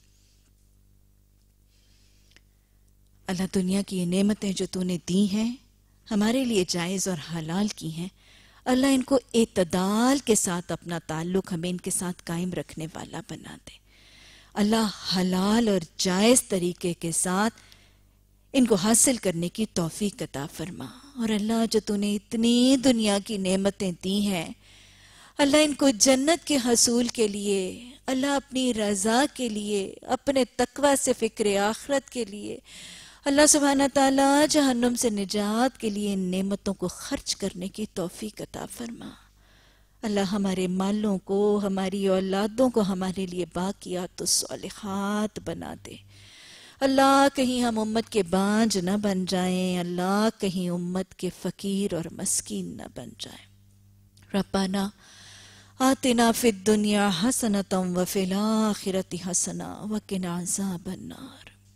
اللہ دنیا کی یہ نعمتیں جو تو نے دی ہیں ہمارے لیے جائز اور حلال کی ہیں، اللہ ان کو اعتدال کے ساتھ اپنا تعلق ہمیں ان کے ساتھ قائم رکھنے والا بنا دے۔ اللہ حلال اور جائز طریقے کے ساتھ ان کو حاصل کرنے کی توفیق عطا فرما۔ اور اللہ جو تو نے اتنی دنیا کی نعمتیں دی ہیں، اللہ ان کو جنت کے حصول کے لیے، اللہ اپنی رضا کے لیے، اپنے تقوی سے فکر آخرت کے لیے، اللہ سبحانہ تعالیٰ جہنم سے نجات کے لیے ان نعمتوں کو خرچ کرنے کی توفیق عطا فرما۔ اللہ ہمارے مالوں کو، ہماری اولادوں کو ہمارے لیے باقیات و صالحات بنا دے۔ اللہ کہیں ہم امت کے بانجھ نہ بن جائیں، اللہ کہیں امت کے فقیر اور مسکین نہ بن جائیں۔ ربنا آتنا فی الدنیا حسنۃ وفی الآخرۃ حسنہ وقنا عذاب النار۔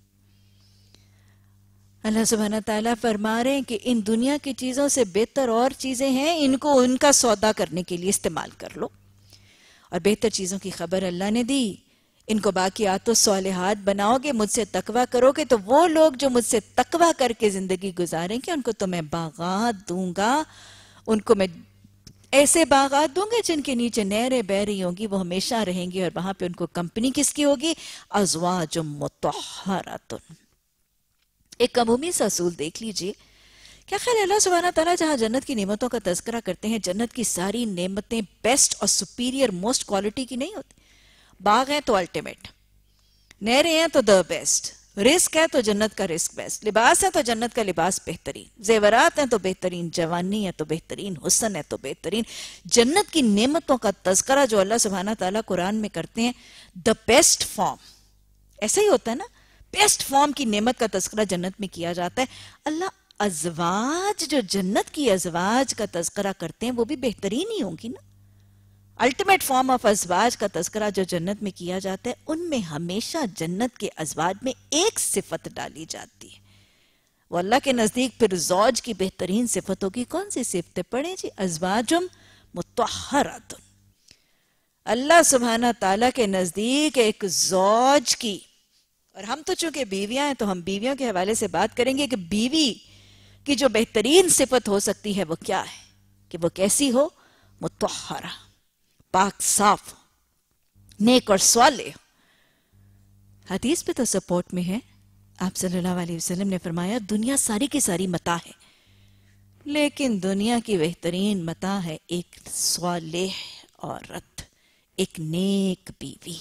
اللہ سبحانہ تعالیٰ فرما رہے ہیں کہ ان دنیا کی چیزوں سے بہتر اور چیزیں ہیں، ان کو ان کا سودا کرنے کے لیے استعمال کر لو۔ اور بہتر چیزوں کی خبر اللہ نے دی، ان کو باقیات و صالحات بناؤ گے، مجھ سے تقوی کرو گے، تو وہ لوگ جو مجھ سے تقوی کر کے زندگی گزاریں گے ان کو تو میں باغات دوں گا، ان کو میں ایسے باغات دوں گے جن کے نیچے نہریں بہہ رہی ہوں گی، وہ ہمیشہ رہیں گی، اور وہاں پہ ان کو کمپنی کس کی ہوگی؟ ازواج مطہرۃ۔ ایک عمومی سا اصول دیکھ لیجئے، کیا خیال ہے اللہ سبحانہ تعالیٰ جہاں جنت کی نعمتوں کا تذکرہ کرتے ہیں، جنت کی ساری نعمتیں بیسٹ اور سپیریئر موسٹ کوالٹی کی نہیں ہوتی؟ باغ ہیں تو الٹیمیٹ، نہریں ہیں تو دا بیسٹ، رزق ہے تو جنت کا رزق بیسٹ، لباس ہے تو جنت کا لباس بہترین، زیورات ہیں تو بہترین، جوانی ہے تو بہترین، حسن ہے تو بہترین۔ جنت کی نعمتوں کا تذکرہ جو اللہ سبحانہ تعالیٰ قرآن میں کرتے ہیں، دا بیسٹ فارم، ایسا ہی ہوتا ہے نا، بیسٹ فارم کی نعمت کا تذکرہ جنت میں کیا جاتا ہے۔ اللہ ازواج جو جنت کی ازواج کا تذکرہ کرتے ہیں وہ بھی بہترین ہی ہوں گی نا۔ الٹیمیٹ فارم آف ازواج کا تذکرہ جو جنت میں کیا جاتا ہے، ان میں ہمیشہ جنت کے ازواج میں ایک صفت ڈالی جاتی ہے، وہ اللہ کے نزدیک پھر زوج کی بہترین صفت ہوگی۔ کون سی صفتیں پڑھیں جی؟ ازواجم مطہرۃ۔ اللہ سبحانہ تعالیٰ کے نزدیک ایک زوج کی، اور ہم تو چونکہ بیویاں ہیں تو ہم بیویوں کے حوالے سے بات کریں گے کہ بیوی کی جو بہترین صفت ہو سکتی ہے وہ کیا ہے، کہ وہ کیسی ہو؟ مطہرہ، پاک صاف، نیک اور صالح۔ حدیث پہ تو سپورٹ میں ہے، آپ صلی اللہ علیہ وسلم نے فرمایا دنیا ساری کی ساری متاع ہے، لیکن دنیا کی بہترین متاع ہے ایک صالح عورت، ایک نیک بیوی۔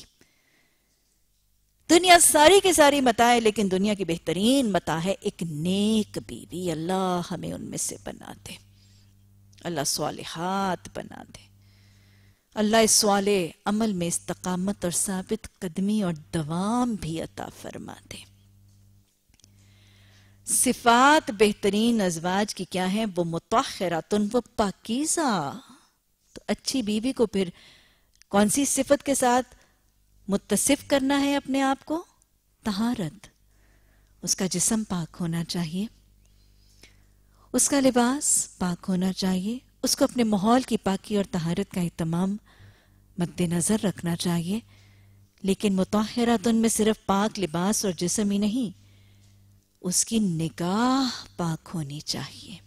دنیا ساری کی ساری متاع ہے لیکن دنیا کی بہترین متاع ہے ایک نیک بیوی۔ اللہ ہمیں ان میں سے بنا دے، اللہ صالحات بنا دے، اللہ اس صالح عمل میں استقامت اور ثابت قدمی اور دوام بھی عطا فرما دے۔ صفات بہترین ازواج کی کیا ہیں؟ وہ مطہراتن، وہ پاکیزہ۔ تو اچھی بیوی کو پھر کون سی صفت کے ساتھ متصف کرنا ہے اپنے آپ کو؟ طہارت، اس کا جسم پاک ہونا چاہیے، اس کا لباس پاک ہونا چاہیے، اس کو اپنے ماحول کی پاکی اور طہارت کا اہتمام مد نظر رکھنا چاہیے۔ لیکن مطہرات ان میں صرف پاک لباس اور جسم ہی نہیں، اس کی نگاہ پاک ہونی چاہیے،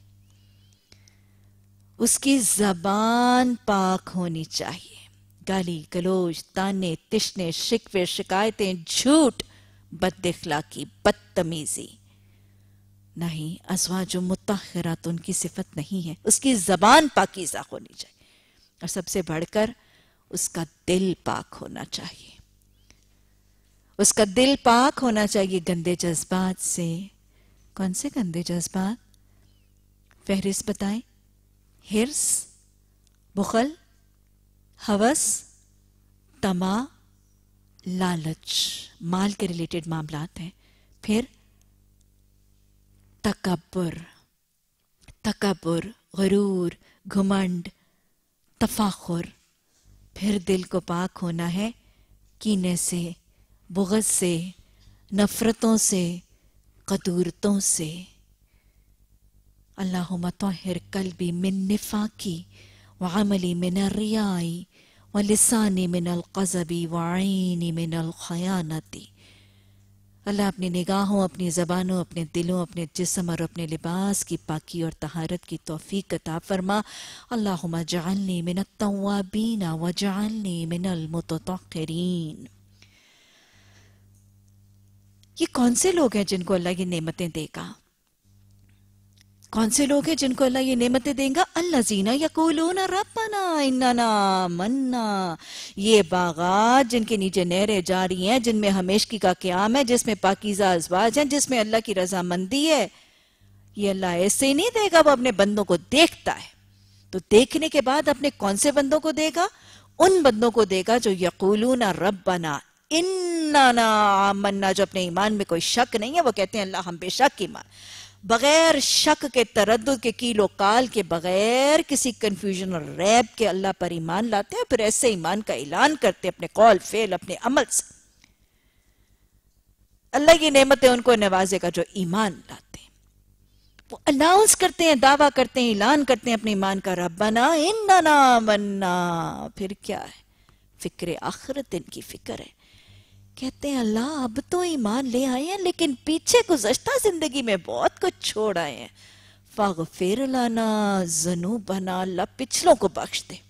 اس کی زبان پاک ہونی چاہیے۔ گالی گلوچ، تانے، تشنے، شکوے، شکایتیں، جھوٹ، بد اخلاقی، بدتمیزی نہیں۔ ازواج مطہرات ان کی صفت نہیں ہے، اس کی زبان پاکیزہ ہونی چاہیے، اور سب سے بڑھ کر اس کا دل پاک ہونا چاہیے۔ اس کا دل پاک ہونا چاہیے گندے جذبات سے۔ کون سے گندے جذبات؟ فہرست بتائیں۔ حرص، بخل، ہوس، طمع، لالچ، مال کے ریلیٹڈ معاملات ہیں۔ پھر تکبر، تکبر، غرور، گھمنڈ، تفاخر۔ پھر دل کو پاک ہونا ہے کینے سے، بغض سے، نفرتوں سے، قدورتوں سے۔ اللہم طہر قلبی من نفاقی وعملی من الریائی ولسانی من القذبی وعینی من الخیانتی۔ اللہ اپنی نگاہوں، اپنی زبانوں، اپنے دلوں، اپنے جسم اور اپنے لباس کی پاکی اور طہارت کی توفیق عطا فرما۔ اللہم اجعلنی من التوابین واجعلنی من المتطہرین۔ یہ کون سے لوگ ہیں جن کو اللہ یہ نعمتیں دے گا؟ کون سے لوگ ہیں جن کو اللہ یہ نعمتیں دیں گا؟ الذین یقولون ربنا اننا منا، یہ باغات جن کے نیچے نہریں جاری ہیں، جن میں ہمیشگی کا قیام ہے، جس میں پاکیزہ ازواج ہیں، جس میں اللہ کی رضامندی ہے، یہ اللہ ایسے ہی نہیں دے گا، وہ اپنے بندوں کو دیکھتا ہے۔ تو دیکھنے کے بعد اپنے کون سے بندوں کو دے گا؟ ان بندوں کو دے گا جو یقولون ربنا اننا آمنا، جو اپنے ایمان میں کوئی شک نہیں ہے، وہ کہتے ہیں اللہ ہم بے شک ایمان، بغیر شک کے، تردد کے، کیل و کال کے، بغیر کسی کنفیوژن اور ریب کے اللہ پر ایمان لاتے ہیں، پھر ایسے ایمان کا اعلان کرتے ہیں اپنے قول، فعل، اپنے عمل سے۔ اللہ کی نعمتیں ان کو نوازے گا جو ایمان لاتے ہیں، وہ اناؤنس کرتے ہیں، دعویٰ کرتے ہیں، اعلان کرتے ہیں اپنے ایمان کا، ربنا اننا منا۔ پھر کیا ہے؟ فکر آخرت ان کی فکر ہے، کہتے ہیں اللہ اب تو ایمان لے آئے ہیں لیکن پیچھے گزشتہ زندگی میں بہت کچھ چھوڑ آئے ہیں، فاغفر لنا ذنوبنا، اللہ پچھلوں کو بخش دے۔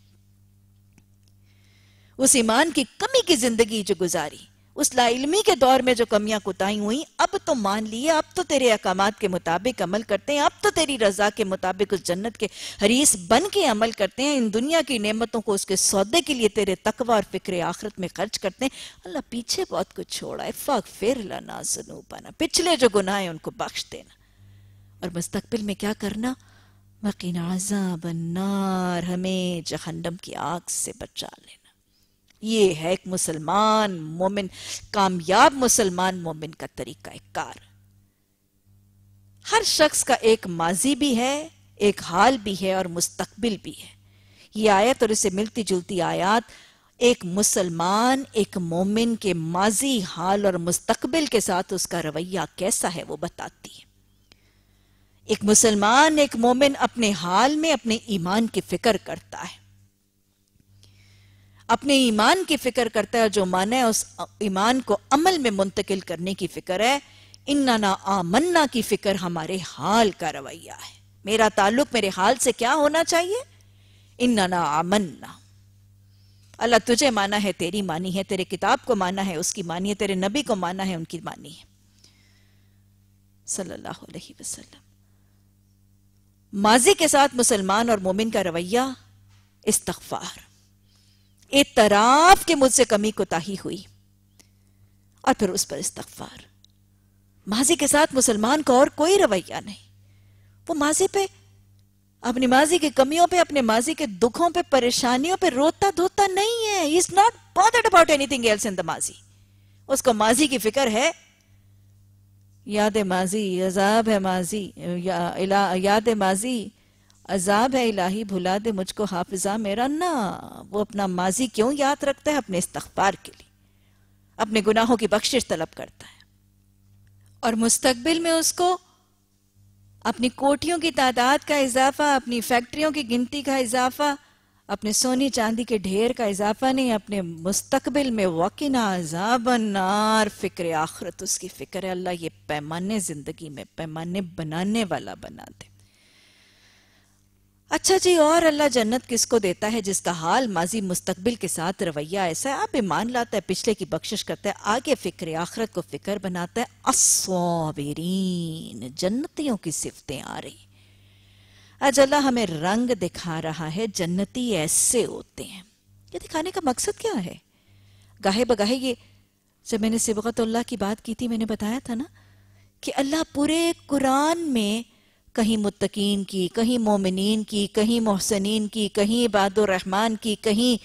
اس ایمان کی کمی کی زندگی جو گزاری، اس لا علمی کے دور میں جو کمیاں کوتاہی ہوئیں، اب تو مان لیے، اب تو تیرے احکامات کے مطابق عمل کرتے ہیں، اب تو تیری رضا کے مطابق اس جنت کے حریص بن کے عمل کرتے ہیں، ان دنیا کی نعمتوں کو اس کے سودے کے لیے تیرے تقوی اور فکر آخرت میں خرچ کرتے ہیں۔ اللہ پیچھے بہت کچھ چھوڑا ہے، فاغفر لنا ذنوبنا، پچھلے جو گناہ ہیں ان کو بخش دینا، اور مستقبل میں کیا کرنا؟ وقنا عذاب النار، ہمیں جہنم کی آگ سے بچا لینا۔ یہ ہے ایک مسلمان مومن، کامیاب مسلمان مومن کا طریقہ کار۔ ہر شخص کا ایک ماضی بھی ہے، ایک حال بھی ہے، اور مستقبل بھی ہے۔ یہ آیت اور اسے ملتی جلتی آیات ایک مسلمان، ایک مومن کے ماضی، حال اور مستقبل کے ساتھ اس کا رویہ کیسا ہے وہ بتاتی ہے۔ ایک مسلمان، ایک مومن اپنے حال میں اپنے ایمان کی فکر کرتا ہے، اپنے ایمان کی فکر کرتا ہے، جو مانا ہے اس ایمان کو عمل میں منتقل کرنے کی فکر ہے۔ اننا آمنا کی فکر ہمارے حال کا رویہ ہے، میرا تعلق میرے حال سے کیا ہونا چاہیے؟ اننا آمنا، اللہ تجھے مانا ہے، تیری مانی ہے، تیرے کتاب کو مانا ہے، اس کی مانی ہے، تیرے نبی کو مانا ہے، ان کی مانی ہے، صلی اللہ علیہ وسلم۔ ماضی کے ساتھ مسلمان اور مومن کا رویہ استغفار، اعتراف کہ مجھ سے کمی کوتاہی ہوئی، اور پھر اس پر استغفار۔ ماضی کے ساتھ مسلمان کا اور کوئی رویہ نہیں، وہ ماضی پہ، اپنی ماضی کی کمیوں پہ، اپنے ماضی کے دکھوں پہ، پریشانیوں پہ روتا دھوتا نہیں ہے۔ He is not bothered about anything else in the ماضی، اس کو ماضی کی فکر ہے، یاد ماضی، عذاب ہے ماضی، یاد ماضی، عذاب ہے الہی، بھلا دے مجھ کو حافظہ میرا۔ نہ، وہ اپنا ماضی کیوں یاد رکھتا ہے؟ اپنے استغفار کے لیے، اپنے گناہوں کی بخشش طلب کرتا ہے، اور مستقبل میں اس کو اپنی کوٹیوں کی تعداد کا اضافہ، اپنی فیکٹریوں کی گنتی کا اضافہ، اپنے سونی چاندی کے ڈھیر کا اضافہ نہیں، اپنے مستقبل میں وقنا عذاب النار، فکر آخرت اس کی فکر ہے۔ اللہ یہ پیمانے زندگی میں پیمانے بنانے والا بنا دے۔ اچھا جی، اور اللہ جنت کس کو دیتا ہے؟ جس کا حال ماضی مستقبل کے ساتھ رویہ ایسا ہے، آپ ایمان لاتا ہے، پچھلے کی بخشش کرتا ہے، آگے فکر آخرت کو فکر بناتا ہے۔ الصابرین، جنتیوں کی صفتیں آ رہی۔ آج اللہ ہمیں رنگ دکھا رہا ہے، جنتی ایسے ہوتے ہیں۔ یہ دکھانے کا مقصد کیا ہے؟ گاہے بگاہے یہ جب میں نے صبغت اللہ کی بات کی تھی، میں نے بتایا تھا نا کہ اللہ پورے قرآن میں کہیں متقین کی، کہیں مومنین کی، کہیں محسنین کی، کہیں عباد الرحمن کی، کہیں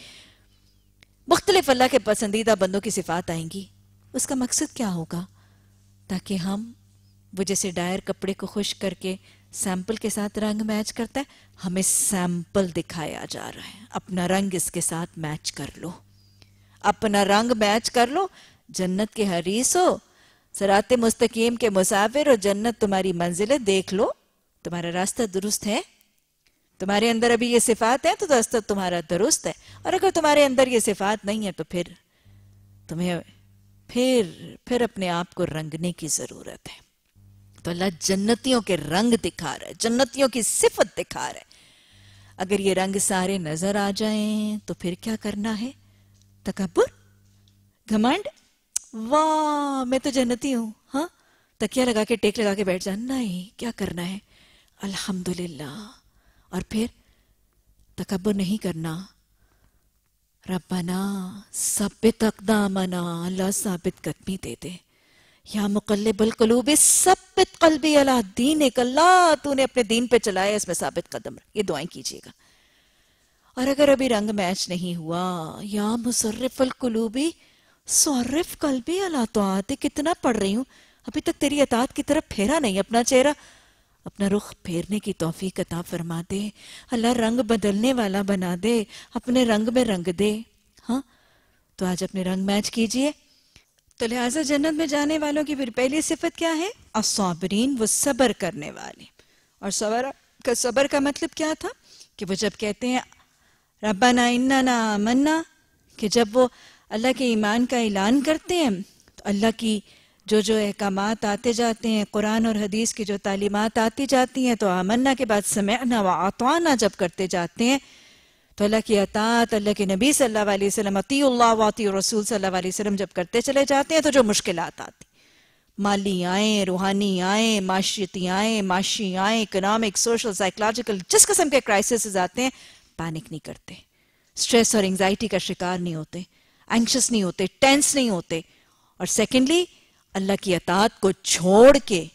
مختلف اللہ کے پسندیدہ بندوں کی صفات آئیں گی۔ اس کا مقصد کیا ہوگا؟ تاکہ ہم وہ جیسے ڈائر کپڑے کو خشک کر کے سیمپل کے ساتھ رنگ میچ کرتا ہے، ہمیں سیمپل دکھایا جا رہا ہے، اپنا رنگ اس کے ساتھ میچ کر لو، اپنا رنگ میچ کر لو، جنت کے حریص ہو، صراط مستقیم کے مسافر ہو، جنت تمہاری منزل ہے، دیکھ لو تمہارا راستہ درست ہے، تمہارے اندر ابھی یہ صفات ہیں تو راستہ تمہارا درست ہے، اور اگر تمہارے اندر یہ صفات نہیں ہے تو پھر تمہیں پھر پھر اپنے آپ کو رنگنے کی ضرورت ہے۔ تو اللہ جنتیوں کے رنگ دکھا رہا ہے، جنتیوں کی صفت دکھا رہا ہے۔ اگر یہ رنگ سارے نظر آ جائیں تو پھر کیا کرنا ہے؟ تکبر، گھمنڈ، واہ میں تو جنتی ہوں، ہاں تکیہ لگا کے ٹیک لگا کے بیٹھ جانا، نہیں، کیا کرنا ہے؟ الحمدللہ۔ اور پھر تکبر نہیں کرنا، ربنا ثبت اقدامنا، اللہ ثابت قدمی دے دے، یا مقلب القلوب ثبت قلبی علی دینک، اللہ تو نے اپنے دین پہ چلایا، اس میں ثابت قدم رہ، یہ دعائیں کیجیے گا۔ اور اگر ابھی رنگ میچ نہیں ہوا، یا مصرف القلوبی صرف قلبی علی طاعتک، کتنا پڑھ رہی ہوں ابھی تک تیری اطاعت کی طرف پھیرا نہیں اپنا چہرہ، اپنا رخ پھیرنے کی توفیق عطا فرما دے، اللہ رنگ بدلنے والا بنا دے، اپنے رنگ میں رنگ دے۔ ہاں تو آج اپنے رنگ میچ کیجئے۔ تو لہٰذا جنت میں جانے والوں کی پھر پہلی صفت کیا ہے؟ الصابرین، وہ صبر کرنے والے۔ اور صبر کا صبر کا مطلب کیا تھا؟ کہ وہ جب کہتے ہیں ربنا اننا آمنا، کہ جب وہ اللہ کے ایمان کا اعلان کرتے ہیں تو اللہ کی جو جو احکامات آتے جاتے ہیں، قرآن اور حدیث کی جو تعلیمات آتی جاتی ہیں، تو آمنا کے بعد سمعنا وعطانا جب کرتے جاتے ہیں تو اللہ کی اطاعت، اللہ کے نبی صلی اللہ علیہ وسلم، اطیعوا اللہ واطیعوا رسول صلی اللہ علیہ وسلم جب کرتے چلے جاتے ہیں تو جو مشکلات آتی، مالی آئیں، روحانی آئیں، معاشیتی آئیں، معاشی آئیں، اکنامک، سوشل، سائیکولوجیکل، جس قسم کے کرائسس آتے ہیں، پینک نہیں کرتے، سٹریس اور انگزائٹی کا شکار نہیں ہوتے، اینکشس نہیں ہوتے، ٹینس نہیں ہوتے۔ اور سیکنڈلی اللہ کی اطاعت کو چھوڑ کے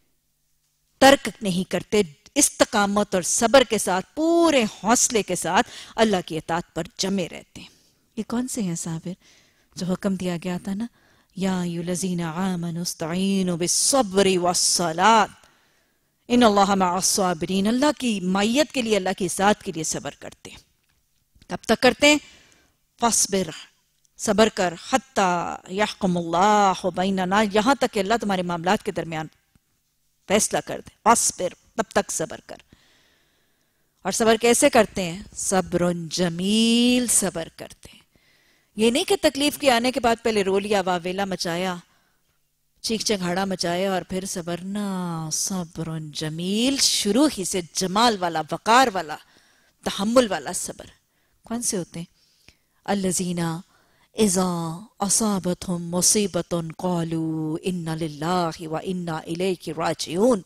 ترک نہیں کرتے، استقامت اور صبر کے ساتھ، پورے حوصلے کے ساتھ اللہ کی اطاعت پر جمے رہتے ہیں۔ یہ کون سے ہیں صابر؟ جو حکم دیا گیا تھا نا، یا ایھا الذین آمنوا استعینوا بالصبر والصلاۃ ان اللہ مع الصابرین، اللہ کی معیت کے لیے، اللہ کی ذات کے لیے صبر کرتے ہیں۔ کب تک کرتے ہیں؟ فاصبر، صبر کر، حتی یحکم اللہ بیننا، یہاں تک کہ اللہ تمہارے معاملات کے درمیان فیصلہ کر دے، فاصبر، تب تک صبر کر۔ اور صبر کیسے کرتے ہیں؟ صبر جمیل، صبر کرتے ہیں۔ یہ نہیں کہ تکلیف کے آنے کے بعد پہلے رو لیا، واویلا مچایا، چیخ چنگھاڑا مچایا اور پھر صبر، نہ، صبر جمیل، شروع ہی سے جمال والا، وقار والا، تحمل والا صبر۔ کون سے ہوتے ہیں؟ الذین اذا اصابتهم مصیبۃ قالوا انا للہ وانا الیہ راجعون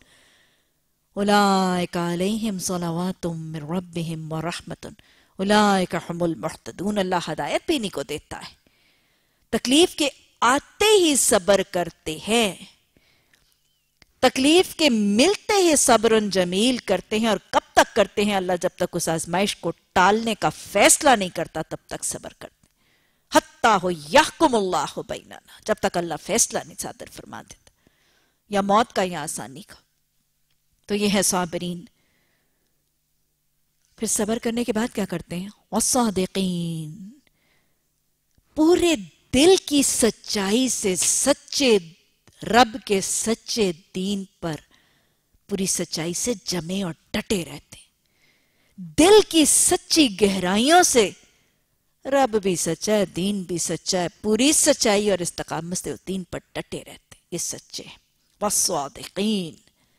اولئک علیہم صلوات من ربہم ورحمۃ اولئک هم المہتدون۔ اللہ ہدایت بھی انہیں کو دیتا ہے، تکلیف کے آتے ہی صبر کرتے ہیں، تکلیف کے ملتے ہی صبر جمیل کرتے ہیں۔ اور کب تک کرتے ہیں؟ اللہ جب تک اس آزمائش کو ٹالنے کا فیصلہ نہیں کرتا تب تک صبر کرتے، حتیٰ ہو یحکم اللہ بیننا، جب تک اللہ فیصلہ نہیں صادر فرما دیتا، یا موت کا یا آسانی کا۔ تو یہ ہے صابرین۔ پھر صبر کرنے کے بعد کیا کرتے ہیں؟ والصادقین، پورے دل کی سچائی سے، سچے رب کے سچے دین پر پوری سچائی سے جمے اور ڈٹے رہتے ہیں، دل کی سچی گہرائیوں سے رب بھی سچا ہے، دین بھی سچا ہے، پوری سچائی اور استقامت سے دین پر ڈٹے رہتے ہیں، یہ سچے ہیں۔ والصادقین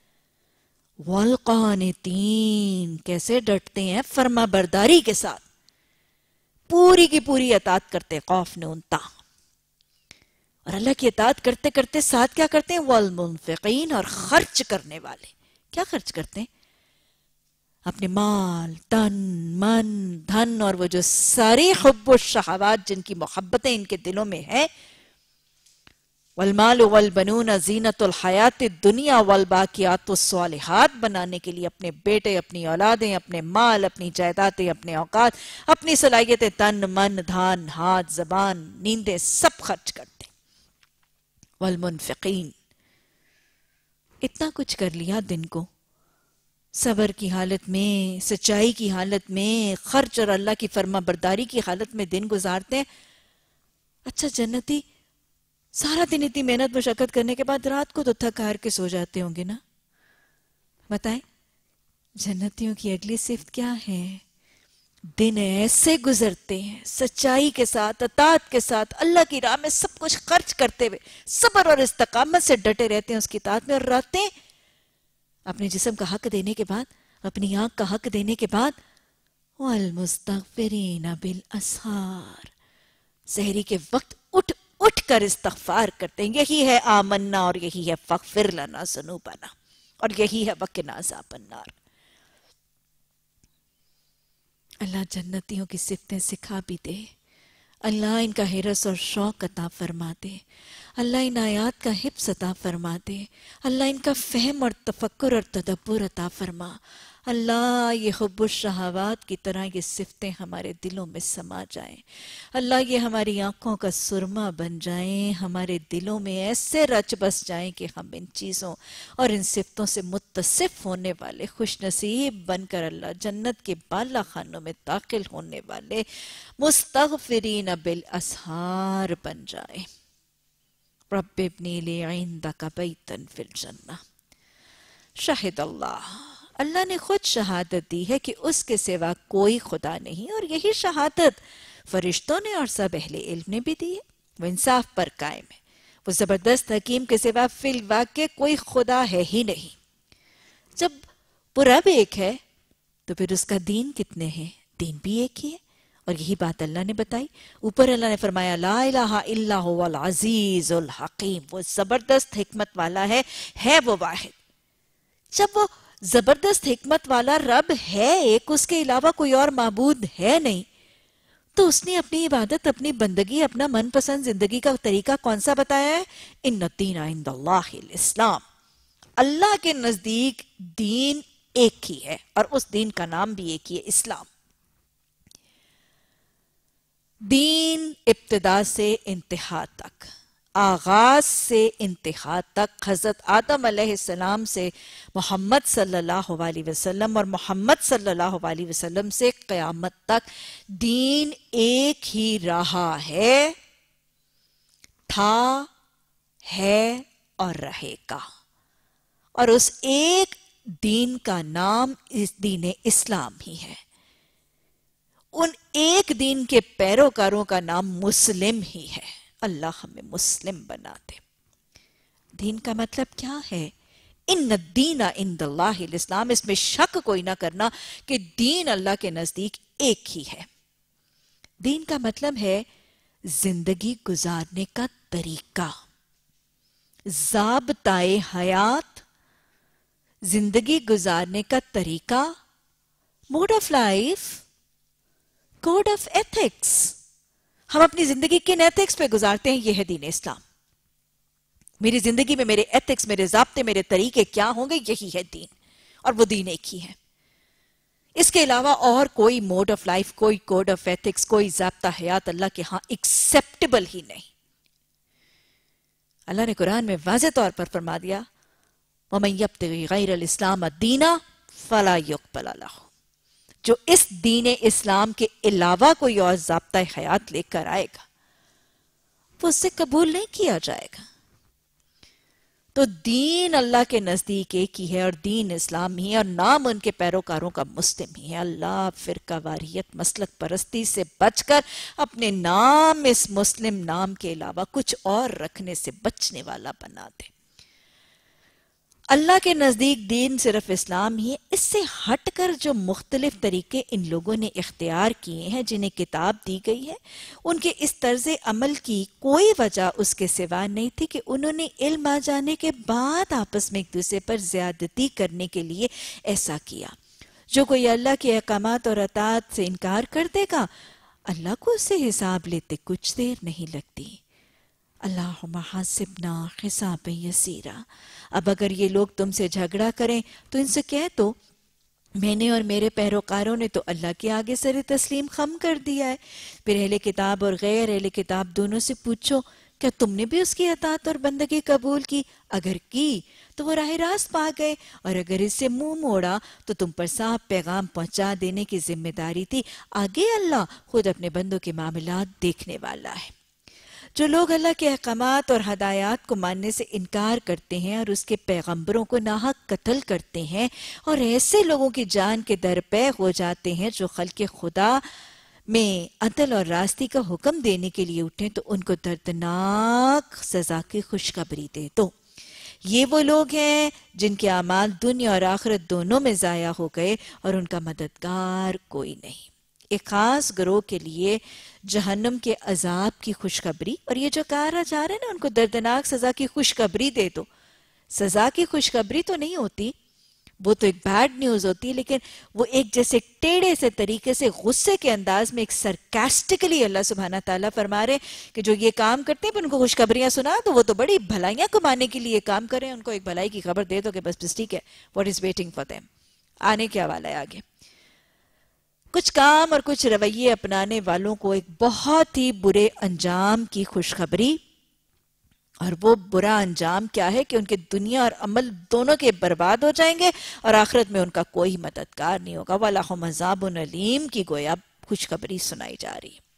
والقانتین، کیسے ڈٹتے ہیں؟ فرما برداری کے ساتھ، پوری کی پوری اطاعت کرتے، خوف نون تا، اور اللہ کی اطاعت کرتے کرتے ساتھ کیا کرتے ہیں؟ والمنفقین، اور خرچ کرنے والے۔ کیا خرچ کرتے ہیں؟ اپنے مال، تن، من، دھن، اور وہ جو ساری حب و شہوات جن کی محبتیں ان کے دلوں میں ہیں۔ والمال والبنون زینت الحیات الدنیا والباقیات الصالحات بنانے کے لیے اپنے بیٹے، اپنی اولادیں، اپنے مال، اپنی جائیدادیں، اپنے اوقات، اپنی صلاحیتیں، تن، من، دھان، ہاتھ، زبان، نیندیں، سب خرچ کرتے۔ والمنفقین، اتنا کچھ کر لیا دن کو، صبر کی حالت میں، سچائی کی حالت میں، خرچ اور اللہ کی فرما برداری کی حالت میں دن گزارتے ہیں۔ اچھا جنتی سارا دن اتنی محنت مشقت کرنے کے بعد رات کو تو تھک ہار کے سو جاتے ہوں گے نا؟ بتائیں جنتیوں کی اگلی صفت کیا ہے؟ دن ایسے گزرتے ہیں سچائی کے ساتھ، اطاعت کے ساتھ، اللہ کی راہ میں سب کچھ خرچ کرتے ہوئے، صبر اور استقامت سے ڈٹے رہتے ہیں اس کی اطاعت میں، اور راتیں اپنے جسم کا حق دینے کے بعد، اپنی آنکھ کا حق دینے کے بعد، وَالْمُسْتَغْفِرِينَ بِالْأَسْحَارِ، سحری کے وقت اٹھ اٹھ کر استغفار کرتے ہیں۔ یہی ہے آمنا، اور یہی ہے فَغْفِرْ لَنَا ذُنُوبَنَا، اور یہی ہے وَقِنَا عَذَابَ النَّارِ۔ اللہ جنتیوں کی صفتیں سکھا بھی دے، اللہ ان کا حرص اور شوق عطا فرما دے، اللہ ان آیات کا حفظ عطا فرما دے، اللہ ان کا فہم اور تفکر اور تدبر عطا فرما، اللہ یہ حب الشہوات کی طرح یہ صفتیں ہمارے دلوں میں سما جائیں، اللہ یہ ہماری آنکھوں کا سرما بن جائیں، ہمارے دلوں میں ایسے رچ بس جائیں کہ ہم ان چیزوں اور ان صفتوں سے متصف ہونے والے خوش نصیب بن کر اللہ جنت کے بالا خانوں میں داخل ہونے والے مستغفرین بالاسحار بن جائیں۔ رب ابنی لی عندک بیتا فی الجنہ، شہد اللہ، اللہ نے خود شہادت دی ہے کہ اس کے سوا کوئی خدا نہیں، اور یہی شہادت فرشتوں نے اور سب اہل علم نے بھی دی ہے، وہ انصاف پر قائم ہے، وہ زبردست حکیم کے سوا فی الواقع کوئی خدا ہے ہی نہیں۔ جب وہ رب ایک ہے تو پھر اس کا دین کتنے ہیں؟ دین بھی ایک ہی ہے، اور یہی بات اللہ نے بتائی۔ اوپر اللہ نے فرمایا لا الہ الا هو العزیز الحکیم، وہ زبردست حکمت والا ہے، ہے وہ واحد۔ جب وہ زبردست حکمت والا رب ہے ایک، اس کے علاوہ کوئی اور معبود ہے نہیں، تو اس نے اپنی عبادت، اپنی بندگی، اپنا من پسند زندگی کا طریقہ کون سا بتایا ہے؟ ان الدین عند اللہ الاسلام، اللہ کے نزدیک دین ایک ہی ہے، اور اس دین کا نام بھی ایک ہی ہے، اسلام۔ دین ابتدا سے انتہا تک، آغاز سے انتہا تک، حضرت آدم علیہ السلام سے محمد صلی اللہ علیہ وسلم اور محمد صلی اللہ علیہ وسلم سے قیامت تک دین ایک ہی رہا ہے، تھا، ہے اور رہے گا، اور اس ایک دین کا نام اس دین اسلام ہی ہے۔ ان ایک دین کے پیروکاروں کا نام مسلم ہی ہے، اللہ ہمیں مسلم بنا دے۔ دین کا مطلب کیا ہے؟ ان الدین عند اللہ الاسلام، اس میں شک کوئی نہ کرنا کہ دین اللہ کے نزدیک ایک ہی ہے۔ دین کا مطلب ہے زندگی گزارنے کا طریقہ، ضابطۂ حیات، زندگی گزارنے کا طریقہ، mode of life, code of ethics. ہم اپنی زندگی کن ایتھکس پہ گزارتے ہیں؟ یہ ہے دین اسلام۔ میری زندگی میں میرے ایتھکس، میرے ضابطے، میرے طریقے کیا ہوں گے؟ یہی ہے دین، اور وہ دین ایک ہی ہے۔ اس کے علاوہ اور کوئی موڈ آف لائف، کوئی کوڈ آف ایتھکس، کوئی ضابطہ حیات اللہ کے ہاں ایکسیپٹیبل ہی نہیں۔ اللہ نے قرآن میں واضح طور پر فرما دیا وَمَن يَبْتَغِ غَيْرَ الْإِسْلَامَ دِينًا فَلَا يُقْبَلَ لَهُ، جو اس دین اسلام کے علاوہ کوئی اور ضابطہ حیات لے کر آئے گا وہ اس سے قبول نہیں کیا جائے گا۔ تو دین اللہ کے نزدیک ایک ہی ہے، اور دین اسلام ہی ہے، اور نام ان کے پیروکاروں کا مسلم ہی ہے۔ اللہ فرقہ واریت مسلک پرستی سے بچ کر اپنے نام اس مسلم نام کے علاوہ کچھ اور رکھنے سے بچنے والا بنا دے۔ اللہ کے نزدیک دین صرف اسلام ہی ہے۔ اس سے ہٹ کر جو مختلف طریقے ان لوگوں نے اختیار کیے ہیں، جنہیں کتاب دی گئی ہے، ان کے اس طرز عمل کی کوئی وجہ اس کے سوا نہیں تھی کہ انہوں نے علم آ جانے کے بعد آپس میں ایک دوسرے پر زیادتی کرنے کے لیے ایسا کیا۔ جو کوئی اللہ کے احکامات اور اطاعت سے انکار کر دے گا، اللہ کو اس سے حساب لیتے کچھ دیر نہیں لگتی۔ اللہم حاسبنا حسابا یسیرا۔ اب اگر یہ لوگ تم سے جھگڑا کریں تو ان سے کہہ دو میں نے اور میرے پیروکاروں نے تو اللہ کے آگے سر تسلیم خم کر دیا ہے۔ پھر اہل کتاب اور غیر اہل کتاب دونوں سے پوچھو کیا تم نے بھی اس کی اطاعت اور بندگی قبول کی؟ اگر کی تو وہ راہ راست پا گئے، اور اگر اس سے منہ موڑا تو تم پر صاف پیغام پہنچا دینے کی ذمہ داری تھی۔ آگے اللہ خود اپنے بندوں کے معاملات دیکھنے والا ہے۔ جو لوگ اللہ کے احکامات اور ہدایات کو ماننے سے انکار کرتے ہیں اور اس کے پیغمبروں کو ناحق قتل کرتے ہیں، اور ایسے لوگوں کی جان کے درپے ہو جاتے ہیں جو خلق خدا میں عدل اور راستی کا حکم دینے کے لیے اٹھیں، تو ان کو دردناک سزا کی خوشخبری دے دو۔ یہ وہ لوگ ہیں جن کے اعمال دنیا اور آخرت دونوں میں ضائع ہو گئے، اور ان کا مددگار کوئی نہیں۔ ایک خاص گروہ کے لیے جہنم کے عذاب کی خوشخبری، اور یہ جو کہا جا رہا ہے نا ان کو دردناک سزا کی خوشخبری دے دو۔ سزا کی خوشخبری تو نہیں ہوتی، وہ تو ایک بیڈ نیوز ہوتی ہے، لیکن وہ ایک جیسے ٹیڑے سے طریقے سے غصے کے انداز میں ایک سرکاسٹکلی اللہ سبحانہ تعالیٰ فرما رہے کہ جو یہ کام کرتے ہیں پھر ان کو خوشخبریاں سنا تو وہ تو بڑی بھلائیاں کمانے کے لیے کام کریں، ان کو ایک بھلائی کی خبر دے دو کہ بس بس ٹھیک ہے، what is waiting for them, آنے کیا والا ہے آگے۔ کچھ کام اور کچھ رویے اپنانے والوں کو ایک بہت ہی برے انجام کی خوشخبری، اور وہ برا انجام کیا ہے کہ ان کے دنیا اور عمل دونوں کے برباد ہو جائیں گے، اور آخرت میں ان کا کوئی مددگار نہیں ہوگا۔ وَلَهُمْ عَذَابٌ أَلِيمٌ کی گویا خوشخبری سنائی جا رہی ہے۔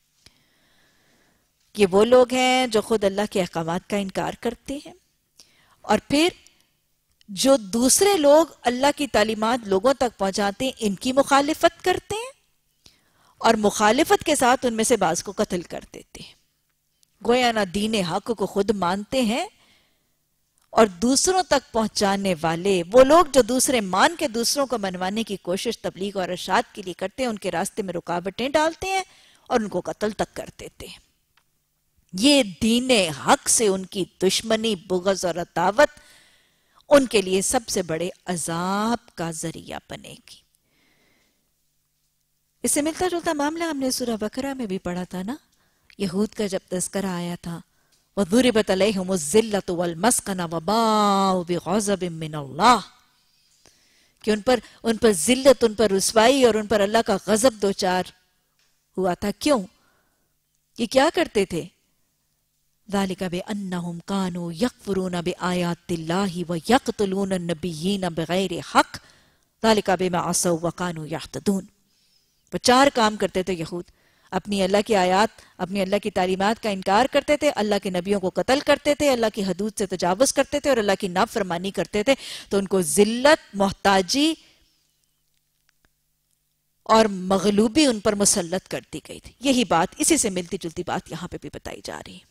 یہ وہ لوگ ہیں جو خود اللہ کے احکامات کا انکار کرتے ہیں، اور پھر جو دوسرے لوگ اللہ کی تعلیمات لوگوں تک پہنچاتے ہیں ان کی مخالفت کرتے ہیں، اور مخالفت کے ساتھ ان میں سے بعض کو قتل کر دیتے ہیں۔ گویا نہ دین حق کو خود مانتے ہیں، اور دوسروں تک پہنچانے والے وہ لوگ جو دوسرے مان کے دوسروں کو منوانے کی کوشش تبلیغ اور ارشاد کے لیے کرتے ہیں، ان کے راستے میں رکاوٹیں ڈالتے ہیں اور ان کو قتل تک کر دیتے ہیں۔ یہ دین حق سے ان کی دشمنی، بغض اور عداوت ان کے لیے سب سے بڑے عذاب کا ذریعہ بنے گی۔ اس سے ملتا جلتا معاملہ ہم نے سورہ بقرہ میں بھی پڑھا تھا نا، یہود کا جب تذکرہ آیا تھا، وَضُرِبَتْ عَلَيْهِمُ الذِّلَّةُ وَالْمَسْكَنَةُ وَبَاءُوا بِغَضَبٍ مِّنَ اللَّهِ کہ ان پر ان پر ذلت، ان پر رسوائی اور ان پر اللہ کا غضب دوچار ہوا تھا۔ کیوں؟ یہ کیا کرتے تھے؟ ذَلِكَ بِأَنَّهُمْ كَانُوا يَكْفُرُونَ بِآيَاتِ اللَّهِ وَيَقْتُلُونَ النَّبِيِّينَ بِغَيْرِ حَقٍّ ذَلِكَ بِمَا عَصَوْا وَكَانُوا يَعْتَدُونَ۔ وہ چار کام کرتے تھے یہود، اپنی اللہ کی آیات، اپنی اللہ کی تعلیمات کا انکار کرتے تھے، اللہ کے نبیوں کو قتل کرتے تھے، اللہ کی حدود سے تجاوز کرتے تھے اور اللہ کی نافرمانی کرتے تھے، تو ان کو ذلت، محتاجی اور مغلوبی ان پر مسلط کر دی گئی تھی۔ یہی بات، اسی سے ملتی جلتی بات یہاں پہ بھی بتائی جا رہی ہے۔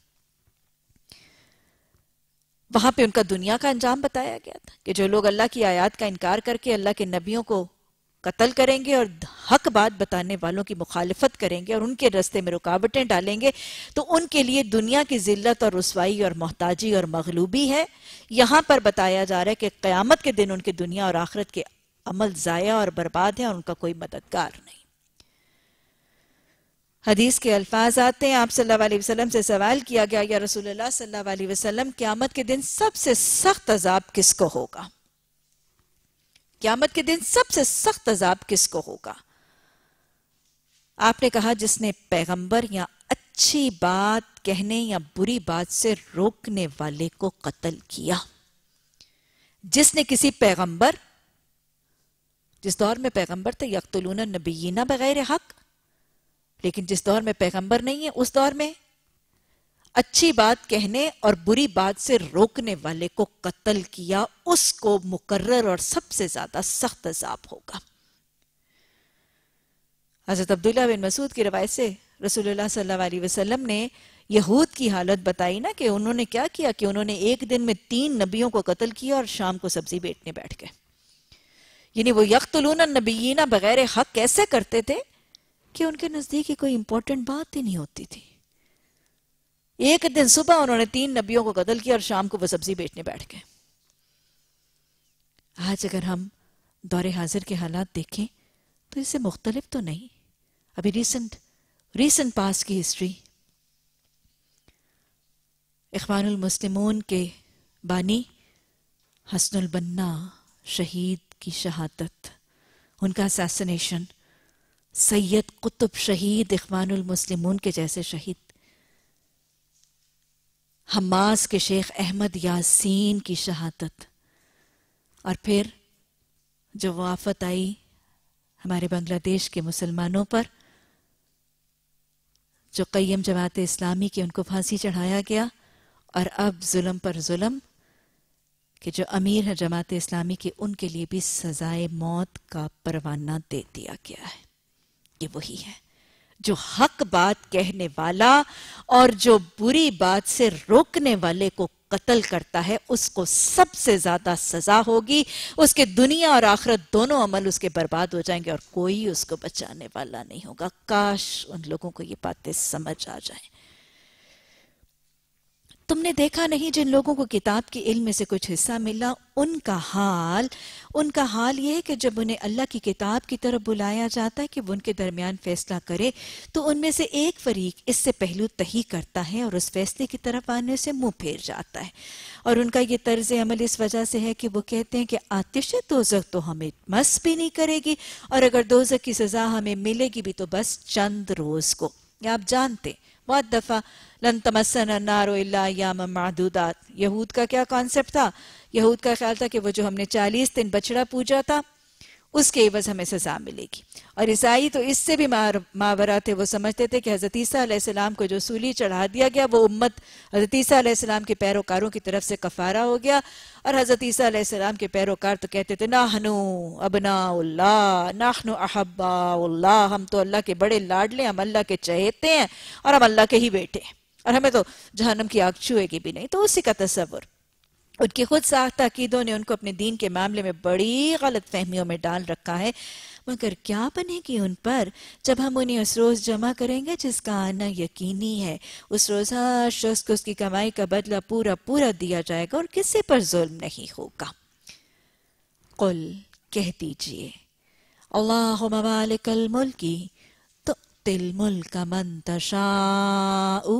وہاں پہ ان کا دنیا کا انجام بتایا گیا تھا کہ جو لوگ اللہ کی آیات کا انکار کر کے اللہ کے نبیوں کو قتل کریں گے اور حق بات بتانے والوں کی مخالفت کریں گے اور ان کے راستے میں رکاوٹیں ڈالیں گے، تو ان کے لیے دنیا کی ذلت اور رسوائی اور محتاجی اور مغلوبی ہے۔ یہاں پر بتایا جا رہا ہے کہ قیامت کے دن ان کے دنیا اور آخرت کے عمل ضائع اور برباد ہیں اور ان کا کوئی مددگار نہیں۔ حدیث کے الفاظ آتے ہیں، آپ صلی اللہ علیہ وسلم سے سوال کیا گیا، یا رسول اللہ صلی اللہ علیہ وسلم قیامت کے دن سب سے سخت عذاب کس کو ہوگا؟ قیامت کے دن سب سے سخت عذاب کس کو ہوگا؟ آپ نے کہا جس نے پیغمبر یا اچھی بات کہنے یا بری بات سے روکنے والے کو قتل کیا۔ جس نے کسی پیغمبر، جس دور میں پیغمبر تھے، یقتلون النبیین بغیر حق، لیکن جس دور میں پیغمبر نہیں ہے اس دور میں اچھی بات کہنے اور بری بات سے روکنے والے کو قتل کیا، اس کو مقرر اور سب سے زیادہ سخت عذاب ہوگا۔ حضرت عبداللہ بن مسعود کی روایت سے رسول اللہ صلی اللہ علیہ وسلم نے یہود کی حالت بتائی نا کہ انہوں نے کیا کیا کہ انہوں نے ایک دن میں تین نبیوں کو قتل کیا اور شام کو سبزی بیچنے بیٹھ گئے۔ یعنی وہ یقتلون النبیین بغیر حق کیسے کرتے تھے کہ ان کے نزدیک کوئی امپورٹنٹ بات ہی نہیں ہوتی تھی۔ ایک دن صبح انہوں نے تین نبیوں کو قتل کیا اور شام کو وہ سبزی بیچنے بیٹھ گئے۔ آج اگر ہم دور حاضر کے حالات دیکھیں تو اس سے مختلف تو نہیں۔ ابھی ریسنٹ ریسنٹ پاس کی ہسٹری، اخوان المسلمون کے بانی حسن البنا شہید کی شہادت، ان کا اسیسنیشن، سید قطب شہید اخوان المسلمون کے جیسے شہید، حماس کے شیخ احمد یاسین کی شہادت، اور پھر جو وہ آفت آئی ہمارے بنگلہ دیش کے مسلمانوں پر، جو قیم جماعت اسلامی کی ان کو پھانسی چڑھایا گیا، اور اب ظلم پر ظلم کہ جو امیر ہے جماعت اسلامی کی ان کے لیے بھی سزائے موت کا پروانہ دے دیا گیا ہے۔ یہ وہی ہے جو حق بات کہنے والا اور جو بری بات سے روکنے والے کو قتل کرتا ہے، اس کو سب سے زیادہ سزا ہوگی، اس کے دنیا اور آخرت دونوں عمل اس کے برباد ہو جائیں گے اور کوئی اس کو بچانے والا نہیں ہوگا۔ کاش ان لوگوں کو یہ باتیں سمجھ آ جائیں۔ تم نے دیکھا نہیں جن لوگوں کو کتاب کے علم میں سے کچھ حصہ ملا، ان کا حال ان کا حال یہ ہے کہ جب انہیں اللہ کی کتاب کی طرف بلایا جاتا ہے کہ وہ ان کے درمیان فیصلہ کرے تو ان میں سے ایک فریق اس سے پہلو تہی کرتا ہے اور اس فیصلے کی طرف آنے سے منہ پھیر جاتا ہے، اور ان کا یہ طرز عمل اس وجہ سے ہے کہ وہ کہتے ہیں کہ آتش دوزخ تو ہمیں مس بھی نہیں کرے گی، اور اگر دوزخ کی سزا ہمیں ملے گی بھی تو بس چند روز کو۔ یا آپ جانتے بہت دفعہ لن تمسنا النار الا ایاما معدودات، یہود کا کیا کانسیپٹ تھا؟ یہود کا خیال تھا کہ وہ جو ہم نے چالیس دن بچڑا پوجا تھا اس کے عوض ہمیں سزا ملے گی، اور عیسائی تو اس سے بھی ماورا تھے، وہ سمجھتے تھے کہ حضرت عیسیٰ علیہ السلام کو جو سولی چڑھا دیا گیا وہ امت حضرت عیسیٰ علیہ السلام کے پیروکاروں کی طرف سے کفارہ ہو گیا، اور حضرت عیسیٰ علیہ السلام کے پیروکار تو کہتے تھے نحنو ابناء اللہ نحنو احباء اللہ، ہم تو اللہ کے بڑے لاڈلے، ہم اللہ کے چہیتے ہیں اور ہم اللہ کے ہی بیٹے ہیں، اور ہمیں تو جہنم کی آگ چھوئے گی بھی نہیں۔ تو اسی کا تصور ان کی خود ساختہ عقیدوں نے ان کو اپنے دین کے معاملے میں بڑی غلط فہمیوں میں ڈال رکھا ہے، مگر کیا بنے گی ان پر جب ہم انہیں اس روز جمع کریں گے جس کا آنا یقینی ہے۔ اس روز ہر شخص کو اس کی کمائی کا بدلہ پورا پورا دیا جائے گا اور کسی پر ظلم نہیں ہوگا۔ قل کہہ دیجئے اللہم مالک الملکی تؤتی الملک من تشاء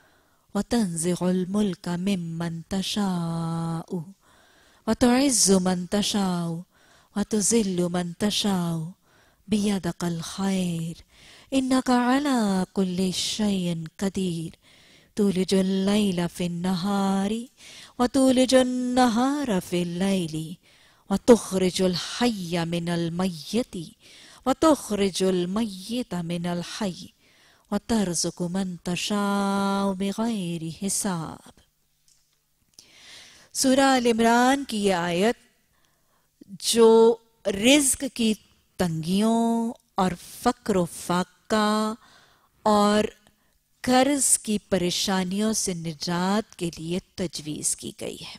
وتنزع الملك ممن تشاء وتعز من تشاء وتذل من تشاء بيدك الخير إنك على كل شيء قدير تولج الليل في النهار وتولج النهار في الليل وتخرج الحي من الميت وتخرج الميت من الحي وَتَرْزُقُ مَن تَشَاءُ بِغَيْرِ حساب۔ سورہ ال عمران کی یہ آیت جو رزق کی تنگیوں اور فقر و فاقہ اور قرض کی پریشانیوں سے نجات کے لیے تجویز کی گئی ہے،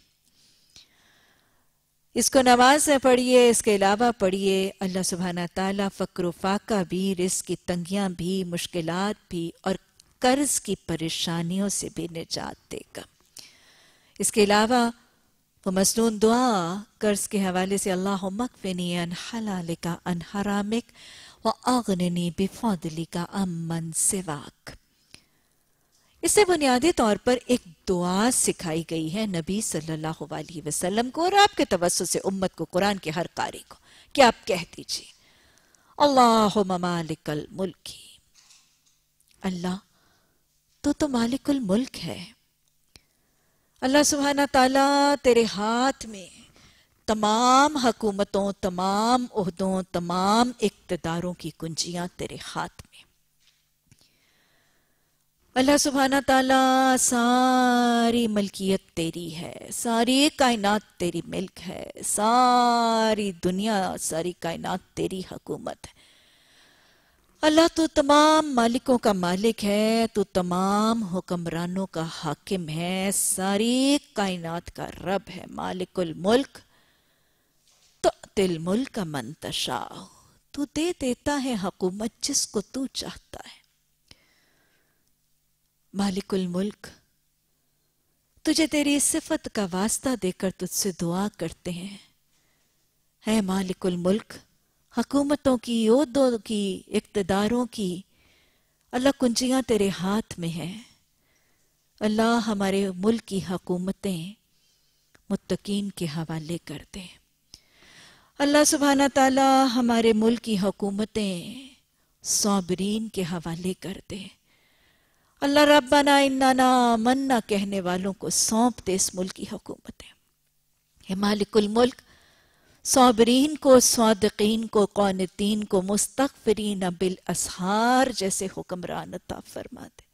اس کو نماز میں پڑھیے، اس کے علاوہ پڑھیے، اللہ سبحانہ تعالیٰ فقر و فاقہ بھی، رزق کی تنگیاں بھی، مشکلات بھی اور قرض کی پریشانیوں سے بھی نجات دے گا۔ اس کے علاوہ وہ مسنون دعا قرض کے حوالے سے اللہم اکفنی عن حلالک عن حرامک واغننی بفضلک عمن سواک، اس سے بنیادی طور پر ایک دعا سکھائی گئی ہے نبی صلی اللہ علیہ وسلم کو اور آپ کے توسط سے امت کو، قرآن کے ہر قاری کو، کہ آپ کہہ دیجئے اللہم مالک الملک، اللہ تو تو مالک الملک ہے، اللہ سبحانہ تعالیٰ تیرے ہاتھ میں تمام حکومتوں، تمام عہدوں، تمام اقتداروں کی کنجیاں تیرے ہاتھ میں، اللہ سبحانہ تعالیٰ ساری ملکیت تیری ہے، ساری کائنات تیری ملک ہے، ساری دنیا ساری کائنات تیری حکومت ہے۔ اللہ تو تمام مالکوں کا مالک ہے، تو تمام حکمرانوں کا حاکم ہے، ساری کائنات کا رب ہے، مالک الملک تؤتی الملک من تشاء، تو دے دیتا ہے حکومت جس کو تو چاہتا ہے۔ مالک الملک، تجھے تیری صفت کا واسطہ دے کر تجھ سے دعا کرتے ہیں، اے مالک الملک، حکومتوں کی، عہدوں کی، اقتداروں کی اللہ کنجیاں تیرے ہاتھ میں ہیں۔ اللہ ہمارے ملک کی حکومتیں متقین کے حوالے کر دے۔ اللہ سبحانہ تعالی ہمارے ملک کی حکومتیں صابرین کے حوالے کر دے۔ اللہ ربنا اننا آمنا کہنے والوں کو سونپ دے اس ملک کی حکومتیں۔ اے مالک الملک، صابرین کو، صادقین کو، قانتین کو، مستغفرین بالاسحار جیسے حکمران عطا فرما دے۔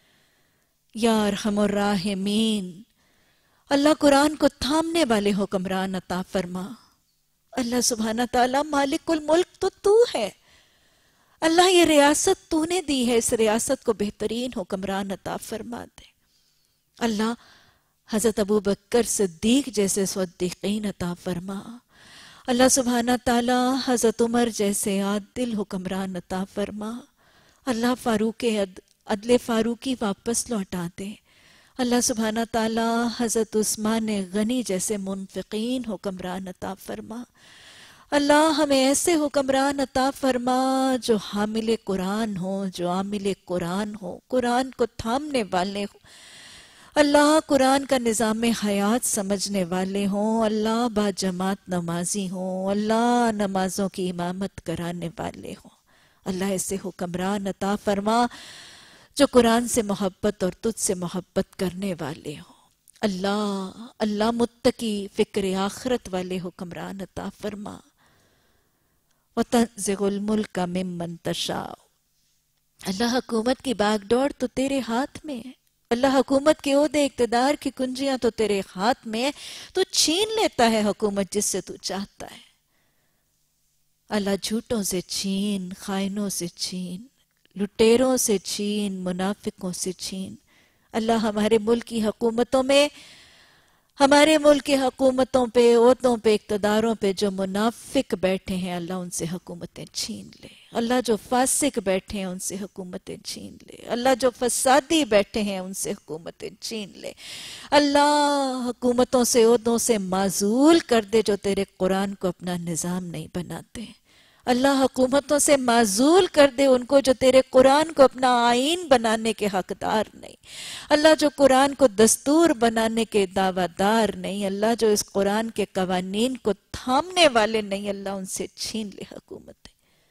یا ارحم الراحمین، اللہ قرآن کو تھامنے والے حکمران عطا فرما۔ اللہ سبحانہ تعالیٰ مالک الملک تو تو ہے، اللہ یہ ریاست تو نے دی ہے، اس ریاست کو بہترین حکمران عطا فرما دے۔ اللہ حضرت ابو بکر صدیق جیسے صدیقین عطا فرما۔ اللہ سبحانہ تعالی حضرت عمر جیسے عادل حکمران عطا فرما۔ اللہ فاروق عدل فاروقی واپس لوٹا دے۔ اللہ سبحانہ تعالی حضرت عثمان غنی جیسے منفقین حکمران عطا فرما۔ اللہ ہمیں ایسے حکمران عطا فرما جو حامل قرآن ہوں، جو عامل قرآن ہوں، قرآن کو تھامنے والے ہوں، اللہ قرآن کا نظام حیات سمجھنے والے ہوں، اللہ با جماعت نمازی ہوں، اللہ نمازوں کی امامت کرانے والے ہوں۔ اللہ ایسے حکمران عطا فرما جو قرآن سے محبت اور تجھ سے محبت کرنے والے ہوں۔ اللہ اللہ متقی فکر آخرت والے حکمران عطا فرما۔ وَتَنزِعُ الْمُلْكَ مِمَّن تَشَاءُ، اللہ حکومت کی باغ ڈور تو تیرے ہاتھ میں ہے، اللہ حکومت کے عہدے اقتدار کی کنجیاں تو تیرے ہاتھ میں ہے، تو چھین لیتا ہے حکومت جس سے تو چاہتا ہے۔ اللہ جھوٹوں سے چھین، خائنوں سے چھین، لٹیروں سے چھین، منافقوں سے چھین۔ اللہ ہمارے ملک کی حکومتوں میں، ہمارے ملک کی حکومتوں پہ، عہدوں پہ، اقتداروں پہ جو منافق بیٹھے ہیں اللہ ان سے حکومتیں چھین لے۔ اللہ جو فاسق بیٹھے ہیں ان سے حکومتیں چھین لے۔ اللہ جو فسادی بیٹھے ہیں ان سے حکومتیں چھین لے۔ اللہ حکومتوں سے، عہدوں سے معزول کر دے جو تیرے قرآن کو اپنا نظام نہیں بناتے۔ اللہ حکومتوں سے معزول کر دے ان کو جو تیرے قرآن کو اپنا آئین بنانے کے حقدار نہیں۔ اللہ جو قرآن کو دستور بنانے کے دعویٰ دار نہیں، اللہ جو اس قرآن کے قوانین کو تھامنے والے نہیں، اللہ ان سے چھین لے حکومتیں۔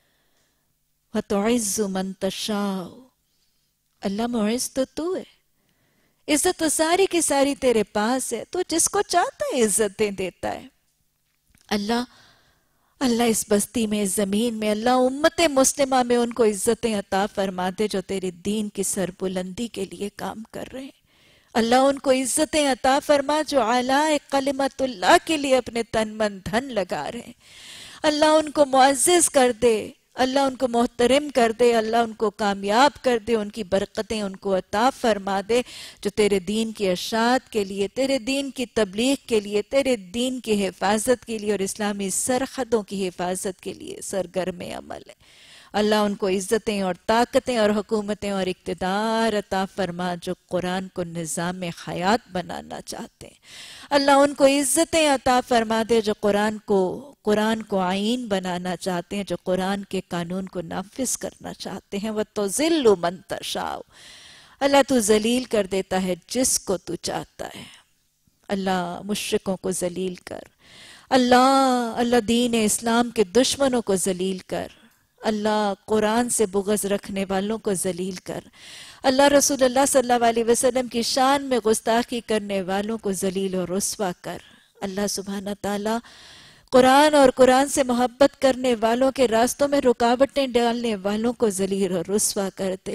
وَتُعِزُّ مَن تَشَاءُ، اللہ معز تو تو ہے، عزت تو ساری کی ساری تیرے پاس ہے، تو جس کو چاہتا ہے عزتیں دیتا ہے۔ اللہ اللہ اس بستی میں، اس زمین میں، اللہ امت مسلمہ میں ان کو عزتیں عطا فرما دے جو تیرے دین کی سربلندی کے لیے کام کر رہے ہیں۔ اللہ ان کو عزتیں عطا فرما جو اعلی کلمت اللہ کے لیے اپنے تن من دھن لگا رہے ہیں۔ اللہ ان کو معزز کر دے، اللہ ان کو محترم کر دے، اللہ ان کو کامیاب کر دے، ان کی برکتیں ان کو عطا فرما دے جو تیرے دین کی اشاعت کے لیے، تیرے دین کی تبلیغ کے لیے، تیرے دین کی حفاظت کے لیے اور اسلامی سرحدوں کی حفاظت کے لیے سرگرم عمل ہے۔ اللہ ان کو عزتیں اور طاقتیں اور حکومتیں اور اقتدار عطا فرما جو قرآن کو نظام حیات بنانا چاہتے ہیں۔ اللہ ان کو عزتیں عطا فرما دے جو قرآن کو قرآن کو آئین بنانا چاہتے ہیں، جو قرآن کے قانون کو نافذ کرنا چاہتے ہیں۔ وَتُذِلُّ مَن تَشَاءُ، اللہ تو ذلیل کر دیتا ہے جس کو تو چاہتا ہے۔ اللہ مشرکوں کو ذلیل کر، اللہ اللہ دین اسلام کے دشمنوں کو ذلیل کر، اللہ قرآن سے بغض رکھنے والوں کو ذلیل کر، اللہ رسول اللہ صلی اللہ علیہ وسلم کی شان میں گستاخی کرنے والوں کو ذلیل و رسوا کر۔ اللہ سبحانہ تعالیٰ قرآن اور قرآن سے محبت کرنے والوں کے راستوں میں رکاوٹیں ڈالنے والوں کو ذلیل و رسوا کر دے۔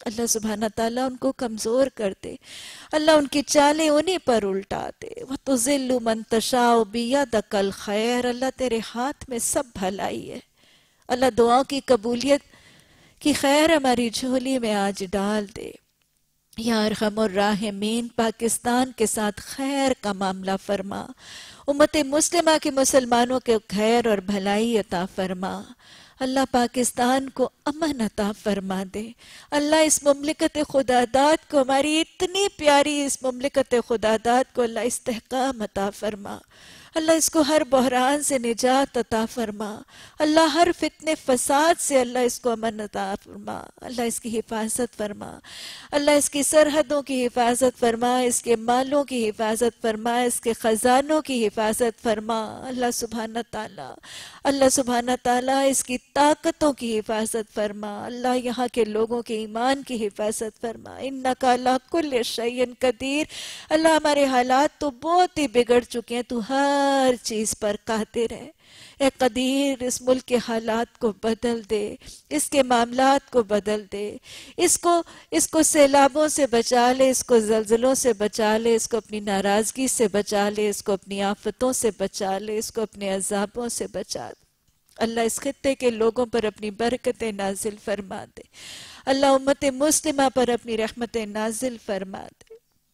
اللہ سبحانہ تعالیٰ ان کو کمزور کر دے، اللہ ان کی چالیں انہیں پر الٹا دے۔ وَتُذِلُّ مَن تَشَاءُ بِيَدِكَ الْخَيْرُ، اللہ تیرے ہاتھ میں سب بھلائی ہے۔ اللہ دعاؤں کی قبولیت کی خیر ہماری جھولی میں آج ڈال دے۔ یا ارحم الراحمین، پاکستان کے ساتھ خیر کا معاملہ فرما، امت مسلمہ کے مسلمانوں کے خیر اور بھلائی عطا فرما۔ اللہ پاکستان کو امن عطا فرما دے۔ اللہ اس مملکت خداداد کو، ہماری اتنی پیاری اس مملکت خداداد کو اللہ استحکام عطا فرما۔ اللہ اس کو ہر بحران سے نجات عطا فرما۔ اللہ ہر فتنے فساد سے اللہ اس کو امن عطا فرما۔ اللہ اس کی حفاظت فرما۔ اللہ اس کی سرحدوں کی حفاظت فرما، اس کے مالوں کی حفاظت فرما، اس کے خزانوں کی حفاظت فرما۔ اللہ سبحانہ تعالیٰ اللہ سبحانہ تعالیٰ اس کی طاقتوں کی حفاظت فرما۔ اللہ یہاں کے لوگوں کے ایمان کی حفاظت فرما۔ انک علی کل شیء قدیر۔ اللہ ہمارے حالات تو بہت ہی بگڑ چکے ہیں، تو ہر چیز پر قادر ہے۔ اے قدیر، اس ملک کے حالات کو بدل دے، اس کے معاملات کو بدل دے، اس کو اس کو سیلابوں سے بچا لے، اس کو زلزلوں سے بچا لے، اس کو اپنی ناراضگی سے بچا لے، اس کو اپنی آفتوں سے بچا لے، اس کو اپنے عذابوں سے بچا دے۔ اللہ اس خطے کے لوگوں پر اپنی برکتیں نازل فرما دے۔ اللہ امت مسلمہ پر اپنی رحمتیں نازل فرما دے۔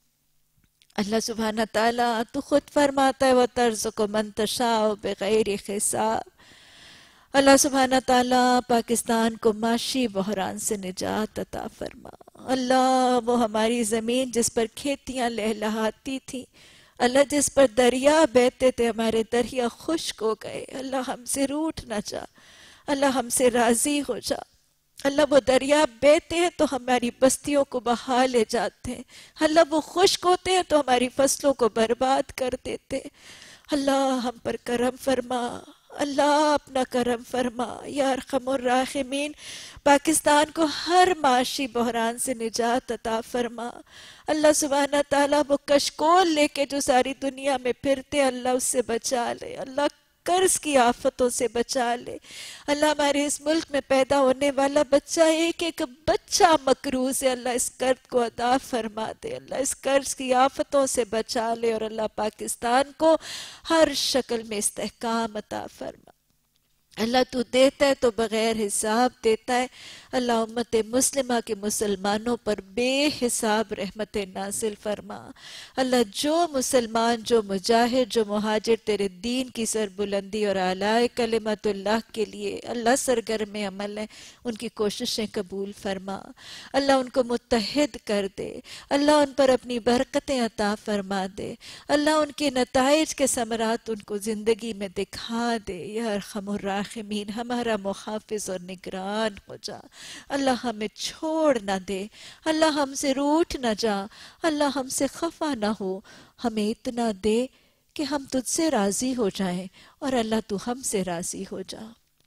اللہ سبحانہ تعالیٰ تو خود فرماتا ہے وَتَرْزُقُ مَن تَشَاءُ بِغَيْرِ حساب۔ اللہ سبحانہ تعالیٰ پاکستان کو معاشی بحران سے نجات عطا فرما۔ اللہ وہ ہماری زمین جس پر کھیتیاں لہلہاتی تھیں، اللہ جس پر دریا بہتے تھے، ہمارے دریا خشک ہو گئے، اللہ ہم سے روٹھ نہ جا، اللہ ہم سے راضی ہو جا۔ اللہ وہ دریا بہتے ہیں تو ہماری بستیوں کو بہا لے جاتے ہیں، اللہ وہ خشک ہوتے ہیں تو ہماری فصلوں کو برباد کر دیتے۔ اللہ ہم پر کرم فرما، اللہ اپنا کرم فرما۔ یا ارحم الراحمین، پاکستان کو ہر معاشی بحران سے نجات عطا فرما۔ اللہ سبحانہ تعالیٰ وہ کشکول لے کے جو ساری دنیا میں پھرتے، اللہ اس سے بچا لے۔ اللہ قرض کی آفتوں سے بچا لے۔ اللہ ہمارے اس ملک میں پیدا ہونے والا بچہ، ایک ایک بچہ مقروض ہے، اللہ اس قرض کو ادا فرما دے۔ اللہ اس قرض کی آفتوں سے بچا لے، اور اللہ پاکستان کو ہر شکل میں استحکام عطا فرما۔ اللہ تو دیتا ہے تو بغیر حساب دیتا ہے۔ اللہ امت مسلمہ کے مسلمانوں پر بے حساب رحمت نازل فرما۔ اللہ جو مسلمان، جو مجاہد، جو مہاجر تیرے دین کی سربلندی اور اعلاء کلمت اللہ کے لیے اللہ سرگرم عمل ہے، ان کی کوششیں قبول فرما۔ اللہ ان کو متحد کر دے، اللہ ان پر اپنی برکتیں عطا فرما دے، اللہ ان کے نتائج کے ثمرات ان کو زندگی میں دکھا دے۔ یا ارحم الراحمین، ہمارا محافظ اور نگران ہو جا۔ اللہ ہمیں چھوڑ نہ دے، اللہ ہم سے روٹھ نہ جا، اللہ ہم سے خفا نہ ہو، ہمیں اتنا دے کہ ہم تجھ سے راضی ہو جائیں، اور اللہ تو ہم سے راضی ہو جا۔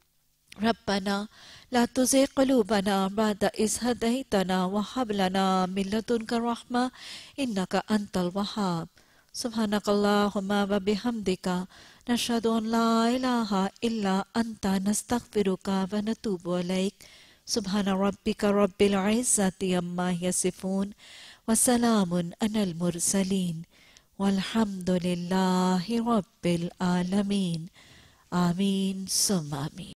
ربنا لا تزغ قلوبنا بعد إذ هديتنا وهب لنا من لدنك رحمة إنك أنت الوهاب۔ سبحانك اللهم وبحمدك نشهد أن لا إله إلا أنت نستغفرك ونتوب إليك۔ سبحان ربك رب العزة عما يصفون وسلام على المرسلين والحمد لله رب العالمين۔ آمین ثم آمین۔